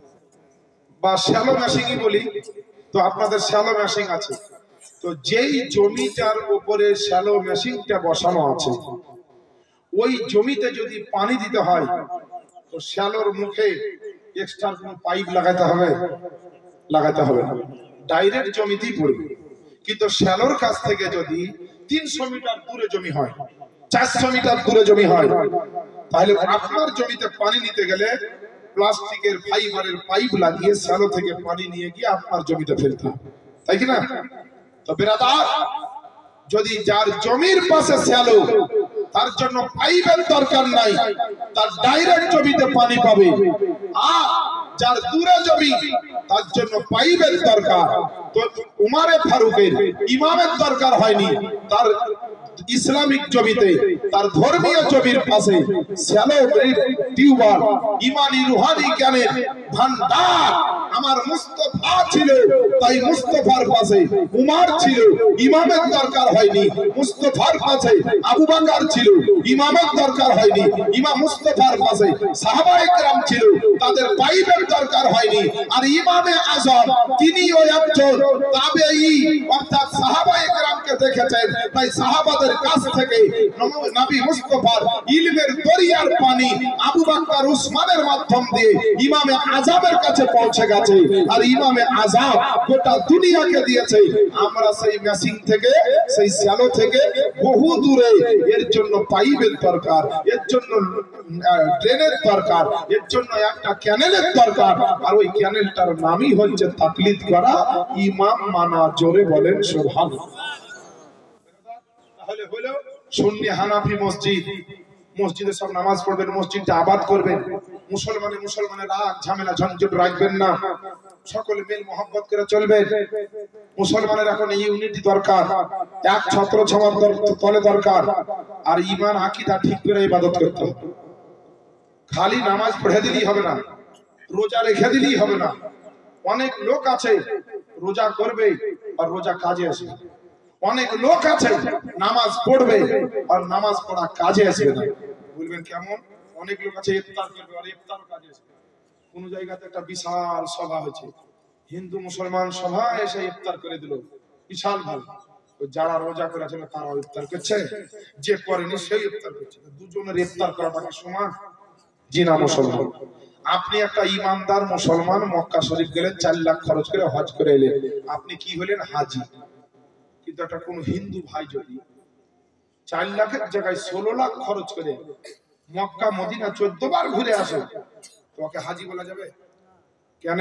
বা শ্যালো মেশিনই বলি। তো আপনাদের শ্যালো মেশিন আছে, তো যেই জমিটার উপরে শ্যালো মেশিনটা বসানো আছে, ওই জমিতে যদি পানি দিতে হয় তো শ্যালোর মুখে এক্সট্রা কোনো পাইপ লাগাতে হবে? লাগাতে হবে না, ডাইরেক্ট জমিতেই পড়বে। কিন্তু শ্যালোর কাছ থেকে যদি ৩০০ মিটার দূরে জমি হয়, ৪০০ মিটার দূরে জমি হয়, তাহলে আপনার জমিতে পানি নিতে গেলে প্লাস্টিকের ফাইবারের পাইপ লাগিয়ে শ্যালো থেকে পানি নিয়ে গিয়ে আপনার জমিতে ফেলতে হবে, তাই কি না? তো বিরাদার, যদি যার জমির পাশে শ্যালো, তার জন্য পাইপের দরকার নাই, তার ডাইরেক্ট জমিতে পানি পাবে। আর যার দূরে জমি, তার জন্য পাইপের দরকার। তো উমারে ফারুকের ইমামের দরকার হয়নি, তার ইসলামিক জমিতে, তার ধর্মীয় জমির পাশে শ্যালো টিউবওয়েল, ইমানি রুহানি জ্ঞানের ভান্ডার আমার মুস্তাফা ছিল, তাই মুস্তাফার পাশে উমার ছিল, ইমামের দরকার হয়নি। মুস্তাফার পাশে আবু বকর ছিল, ইমামের দরকার হয়নি। ইমাম মুস্তাফার পাশে সাহাবায়ে কেরাম ছিল, তাদের পাইপের দরকার হয়নি। আর ইমামে আযম তিনিও একজন তাবেঈ, অর্থাৎ সাহাবায়ে কেরামকে দেখেছেন, তাই সাহাবাদের কাছ থেকে নবী মুস্তাফার ইলমের দরিয়ার পানি আবু বকর উসমানের মাধ্যম দিয়ে ইমামে আযমের কাছে পৌঁছে গেছে। আর ইমামে আযম গোটা দুনিয়াকে দিয়েছে। আমরা সেই মেশিন থেকে, সেই শ্যালো থেকে বহু দূরে। এর জন্য পাইপের দরকার, এর জন্য ড্রেনের দরকার, এর জন্য একটা ক্যানেলের দরকার। আর ওই ক্যানেলটার নামই হচ্ছে তাকলিদ করা, ইমাম মানা। জোরে বলেন সুবহানাল্লাহ। তাহলে হলো সুন্নি হানাফি মসজিদ, মসজিদে সব নামাজ পড়বেন, মসজিদটা আবাদ করবেন। মুসলমানের রাগ ঝামেলা ঝঞ্ঝট রাখবেন না, সকলে মিল মোহাম্মত করে চলবেন। মুসলমানের এখন ইউনিটি দরকার, এক ছত্র ছমার তলে দরকার। আর ঈমান আকীদা ঠিক করে ইবাদত করতে হবে। খালি নামাজ পড়ে দিলেই হবে না, রোজা রেখে দিলেই হবে না। অনেক লোক আছে রোজা করবে আর রোজা কাজে আসবে। অনেক লোক আছে নামাজ পড়বে আর নামাজ পড়া কাজে আসবে না। বলবেন কেমন? অনেক লোক আছে ইফতার করবে আর ইফতার কাজে আসবে। কোন জায়গাতে একটা বিশাল সভা হয়েছে, হিন্দু মুসলমান সভা, এসে ইফতার করে দিল বিশাল ভালো। যারা রোজা করেছিল তারা ইফতার করছে, যে করেনি সেই ইফতার করছে। দুজনের ইফতার করাটা সমান? জি না। মুসলমান, আপনি একটা ইমানদার মুসলমান, মক্কা শরীফ গেলেন, ৪ লাখ খরচ করে হজ করে এলেন, আপনি কি হলেন? হাজি। কিন্তু একটা কোন হিন্দু ভাই যদি ৪ লাখের জায়গায় ১৬ লাখ খরচ করে মক্কা মদিনা ১৪ বার ঘুরে আসে, তোকে হাজি বলা যাবে? কেন?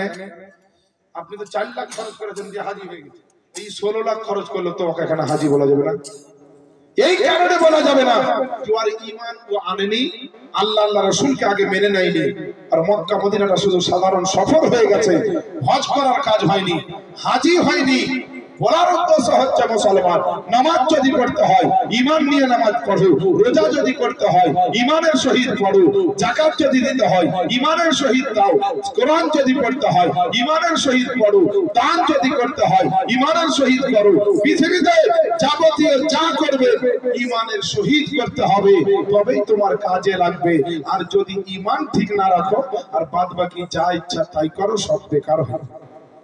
আপনি তো ৪ লাখ খরচ করেছেন দিয়ে হাজি হয়ে গেছে, এই ১৬ লাখ খরচ করলো, তো ওকে এখানে হাজি বলা যাবে না। এই কারণে বলা যাবে না, তোমার ঈমান ও আনেনি, আল্লাহ আল্লাহ রাসূলকে আগে মেনে নেয়নি। আর মক্কা মদিনাটা শুধু সাধারণ সফর হয়ে গেছে, হজ করার কাজ হয়নি, হাজি হয়নি। বলার উদ্দেশ্য হচ্ছে মুসলমান, নামাজ যদি পড়তে হয় ঈমান নিয়ে নামাজ পড়ো, রোজা যদি করতে হয় ঈমানের সহিত পড়ো, যাকাত যদি দিতে হয় ঈমানের সহিত দাও, কোরআন যদি পড়তে হয় ঈমানের সহিত পড়ো, দান যদি করতে হয় ঈমানের সহিত করো। পৃথিবীতে যাবতীয় যা করবে ঈমানের সহিত করতে হবে, তবেই তোমার কাজে লাগবে। আর যদি ঈমান ঠিক না রাখো আর বাদবাকি যা ইচ্ছা তাই করো, সব বেকার হবে।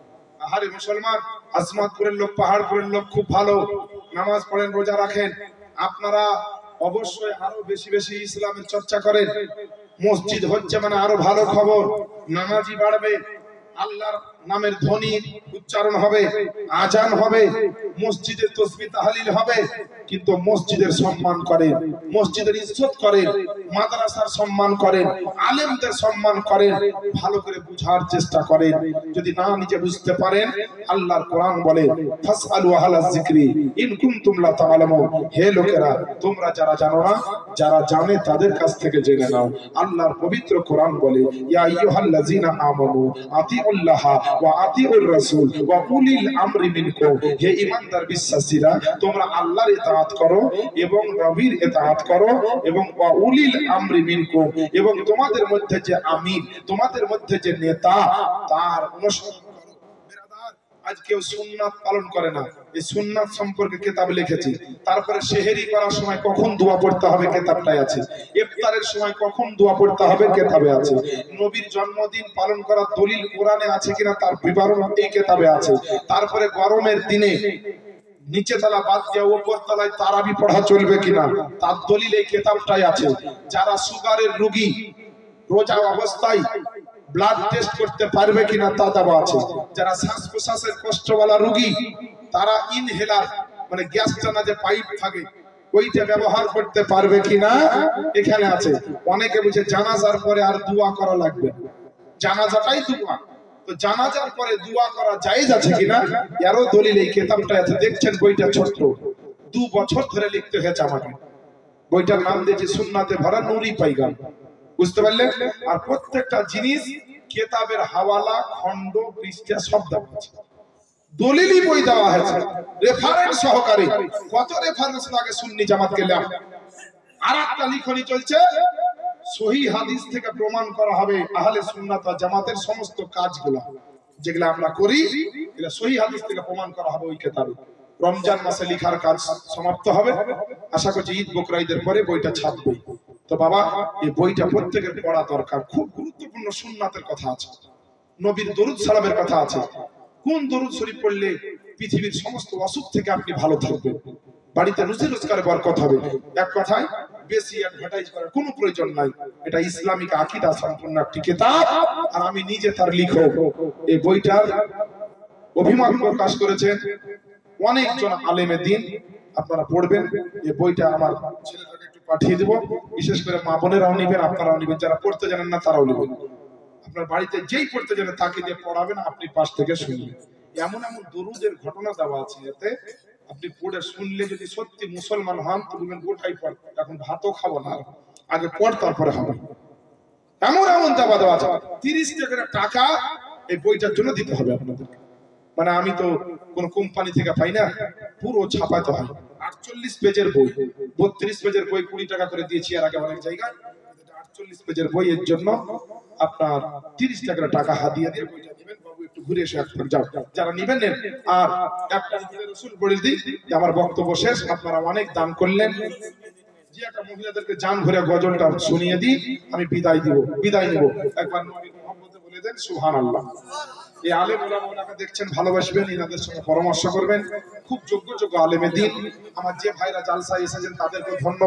আহারে মুসলমান, আজমাতপুরের লোক, পাহাড়পুরের লোক খুব ভালো, নামাজ পড়েন, রোজা রাখেন। আপনারা অবশ্যই আরো বেশি বেশি ইসলামের চর্চা করেন। মসজিদ হচ্ছে মানে আরো ভালো খবর, নামাজি বাড়বে, আল্লাহর নামের ধ্বনি উচ্চারণ হবে, আজান হবে, মসজিদে তাসবিহ তাহলিল হবে। কিন্তু মসজিদের সম্মান করেন, মসজিদের ইজ্জত করেন, মাদ্রাসার সম্মান করেন, আলেমদের সম্মান করেন, ভালো করে বুঝার চেষ্টা করেন। যদি না নিজে বুঝতে পারেন, আল্লাহর কোরআন বলে ফাসআলু আহলা যিকরি ইন কুনতুম লা তাআলামুন, হে লোকেরা তোমরা যারা জানো না, যারা জানে তাদের কাছ থেকে জেনে নাও। আল্লাহর পবিত্র কোরআন বলে ইয়া আইয়ুহাল্লাযিনা আমানু আতিউল্লাহ ওয়া আতিউর রাসূল ওয়া উলিল আমরি মিনকুম, হে ঈমানদার বিশ্বাসীরা তোমরা আল্লাহর ইতাআত করো এবং নবীর ইতাআত করো এবং ওয়া উলিল আমরি মিনকুম, এবং তোমাদের মধ্যে যে আমির, তোমাদের মধ্যে যে নেতা তার অনুসরণ করো। বিরাদার, আজ কেউ সুন্নাত পালন করে না। এই সুন্নাত সম্পর্কে কিতাব লিখেছি। তারপরে সেহরি করার সময় কখন দোয়া পড়তে হবে কিতাবটাই আছে। ইফতারের সময় কখন দোয়া পড়তে হবে কিতাবে আছে। নবীর জন্মদিন পালন করার দলিল কোরআনে আছে কিনা তার বিবরণ এই কিতাবে আছে। তারপরে গরমের দিনে নিচে তলা বাদ দিয়ে উপর তলায় তারাবি পড়া চলবে কিনা তার দলিল এই কিতাবটাই আছে। যারা সুগারের রোগী রোজা অবস্থায় ব্লাড টেস্ট করতে পারবে কিনা তা দেওয়া আছে। যারা শ্বাস প্রশ্বাসের কষ্টওয়ালা রোগী তারা ইনহেলার মানে গ্যাস টানা যে পাইপ থাকে ওইটা ব্যবহার করতে পারবে কিনা এখানে আছে। অনেকে বুঝে জানাজার পরে আর দোয়া করা লাগবে, জানাজাটাই দোয়া, তো জানাজার পরে দোয়া করা জায়েজ আছে কিনা এরও দলিল এই কিতাবটা আছে। দেখছেন বইটা ছোট্ট, 2 বছর ধরে লিখতে হয়েছে আমাকে। বইটার নাম দিয়েছি সুন্নাতে ভরা নুরি পাইগাম, বুঝতে পারলেন? আর প্রত্যেকটা জিনিস কিতাবের হাওয়ালা খন্ড পৃষ্ঠা সব দেওয়া আছে, দলিলই বই দেওয়া হয়েছে রেফারেন্স সহকারে। কত রেফারেন্স লাগে সুন্নি জামাতকে লেখ। আর একটা লিখনি চলছে সহিহ হাদিস থেকে প্রমাণ করা হবে আহলে সুন্নাত ওয়াল জামাতের সমস্ত কাজগুলো যেগুলো আমরা করি এটা সহিহ হাদিস থেকে প্রমাণ করা হবে ওই কিতাবে। রমজান মাসে লেখার কাজ সমাপ্ত হবে, আশা করছি ঈদ বকরা ঈদের পরে বইটা ছাপবে। তো বাবা এই বইটা প্রত্যেকের পড়া দরকার। খুব গুরুত্বপূর্ণ সুন্নাতের কথা আছে, নবীর দরুদ সালামের কথা আছে। কোন দরুদ শরীফ পড়লে পৃথিবীর সমস্ত অসুখ থেকে আপনি ভালো থাকবেন, বাড়িতে রুজি রোজগারে বরকত হবে। এক কথায় বেশি অ্যাডভার্টাইজ করার কোনো প্রয়োজন নাই। এটা ইসলামিক আকীদা সম্পূর্ণ একটি কিতাব, আর আমি নিজে তার লেখক। এই বইটার অভিমত প্রকাশ করেছেন অনেকজন আলেমে দিন, আপনারা পড়বেন। এই বইটা আমার ছেলেটাকে একটু পাঠিয়ে দেব, বিশেষ করে মা বোনেরাও নেবেন, আপনারাও নেবেন, যারা পড়তে জানেন না তারাও নেবেন। আপনার বাড়িতে যেই পড়তে জানে তাকে দিয়ে পড়াবেন, আপনি পাশ থেকে শুনবেন। এমন এমন দরুদের ঘটনা দেওয়া আছে এতে, আপনি পড়ে শুনলে যদি সত্যি মুসলমান হন তো বলবেন গোটাই পড়, এখন ভাতও খাবো না, আগে পড় তারপরে হবে। এমন এমন দেওয়া আছে। 30 টাকা এই বইটার জন্য দিতে হবে আপনাদের। মানে আমি তো কোন কোম্পানি থেকে পাই না, পুরো ছাপাতে হয়। 48 পেজের বই, 32 পেজের বই 20 টাকা করে দিয়েছি এর আগে অনেক জায়গায়। 48 পেজের বই, এর জন্য আপনার 30 টাকা হাদিয়া দিয়ে বইটা নেবেন। বাবু একটু ঘুরে এসে একবার যাও, যারা নেবেন নেন। আর একটা রাসূল বলে দিই যে আমার বক্তব্য শেষ, আপনারা অনেক দান করলেন। যে একটা মহিলাদেরকে জান ভরে গজলটা শুনিয়ে দিই, আমি বিদায় নেব। একবার নবীর মুহাম্মদে বলে দেন সুবহানাল্লাহ। এই আলেম ওলামাকে দেখছেন, ভালোবাসবেন, এনাদের সঙ্গে পরামর্শ করবেন। খুব যোগ্য আলেমে দিন। আমার যে ভাইরা জালসায় এসেছেন তাদেরকে ধন্যবাদ।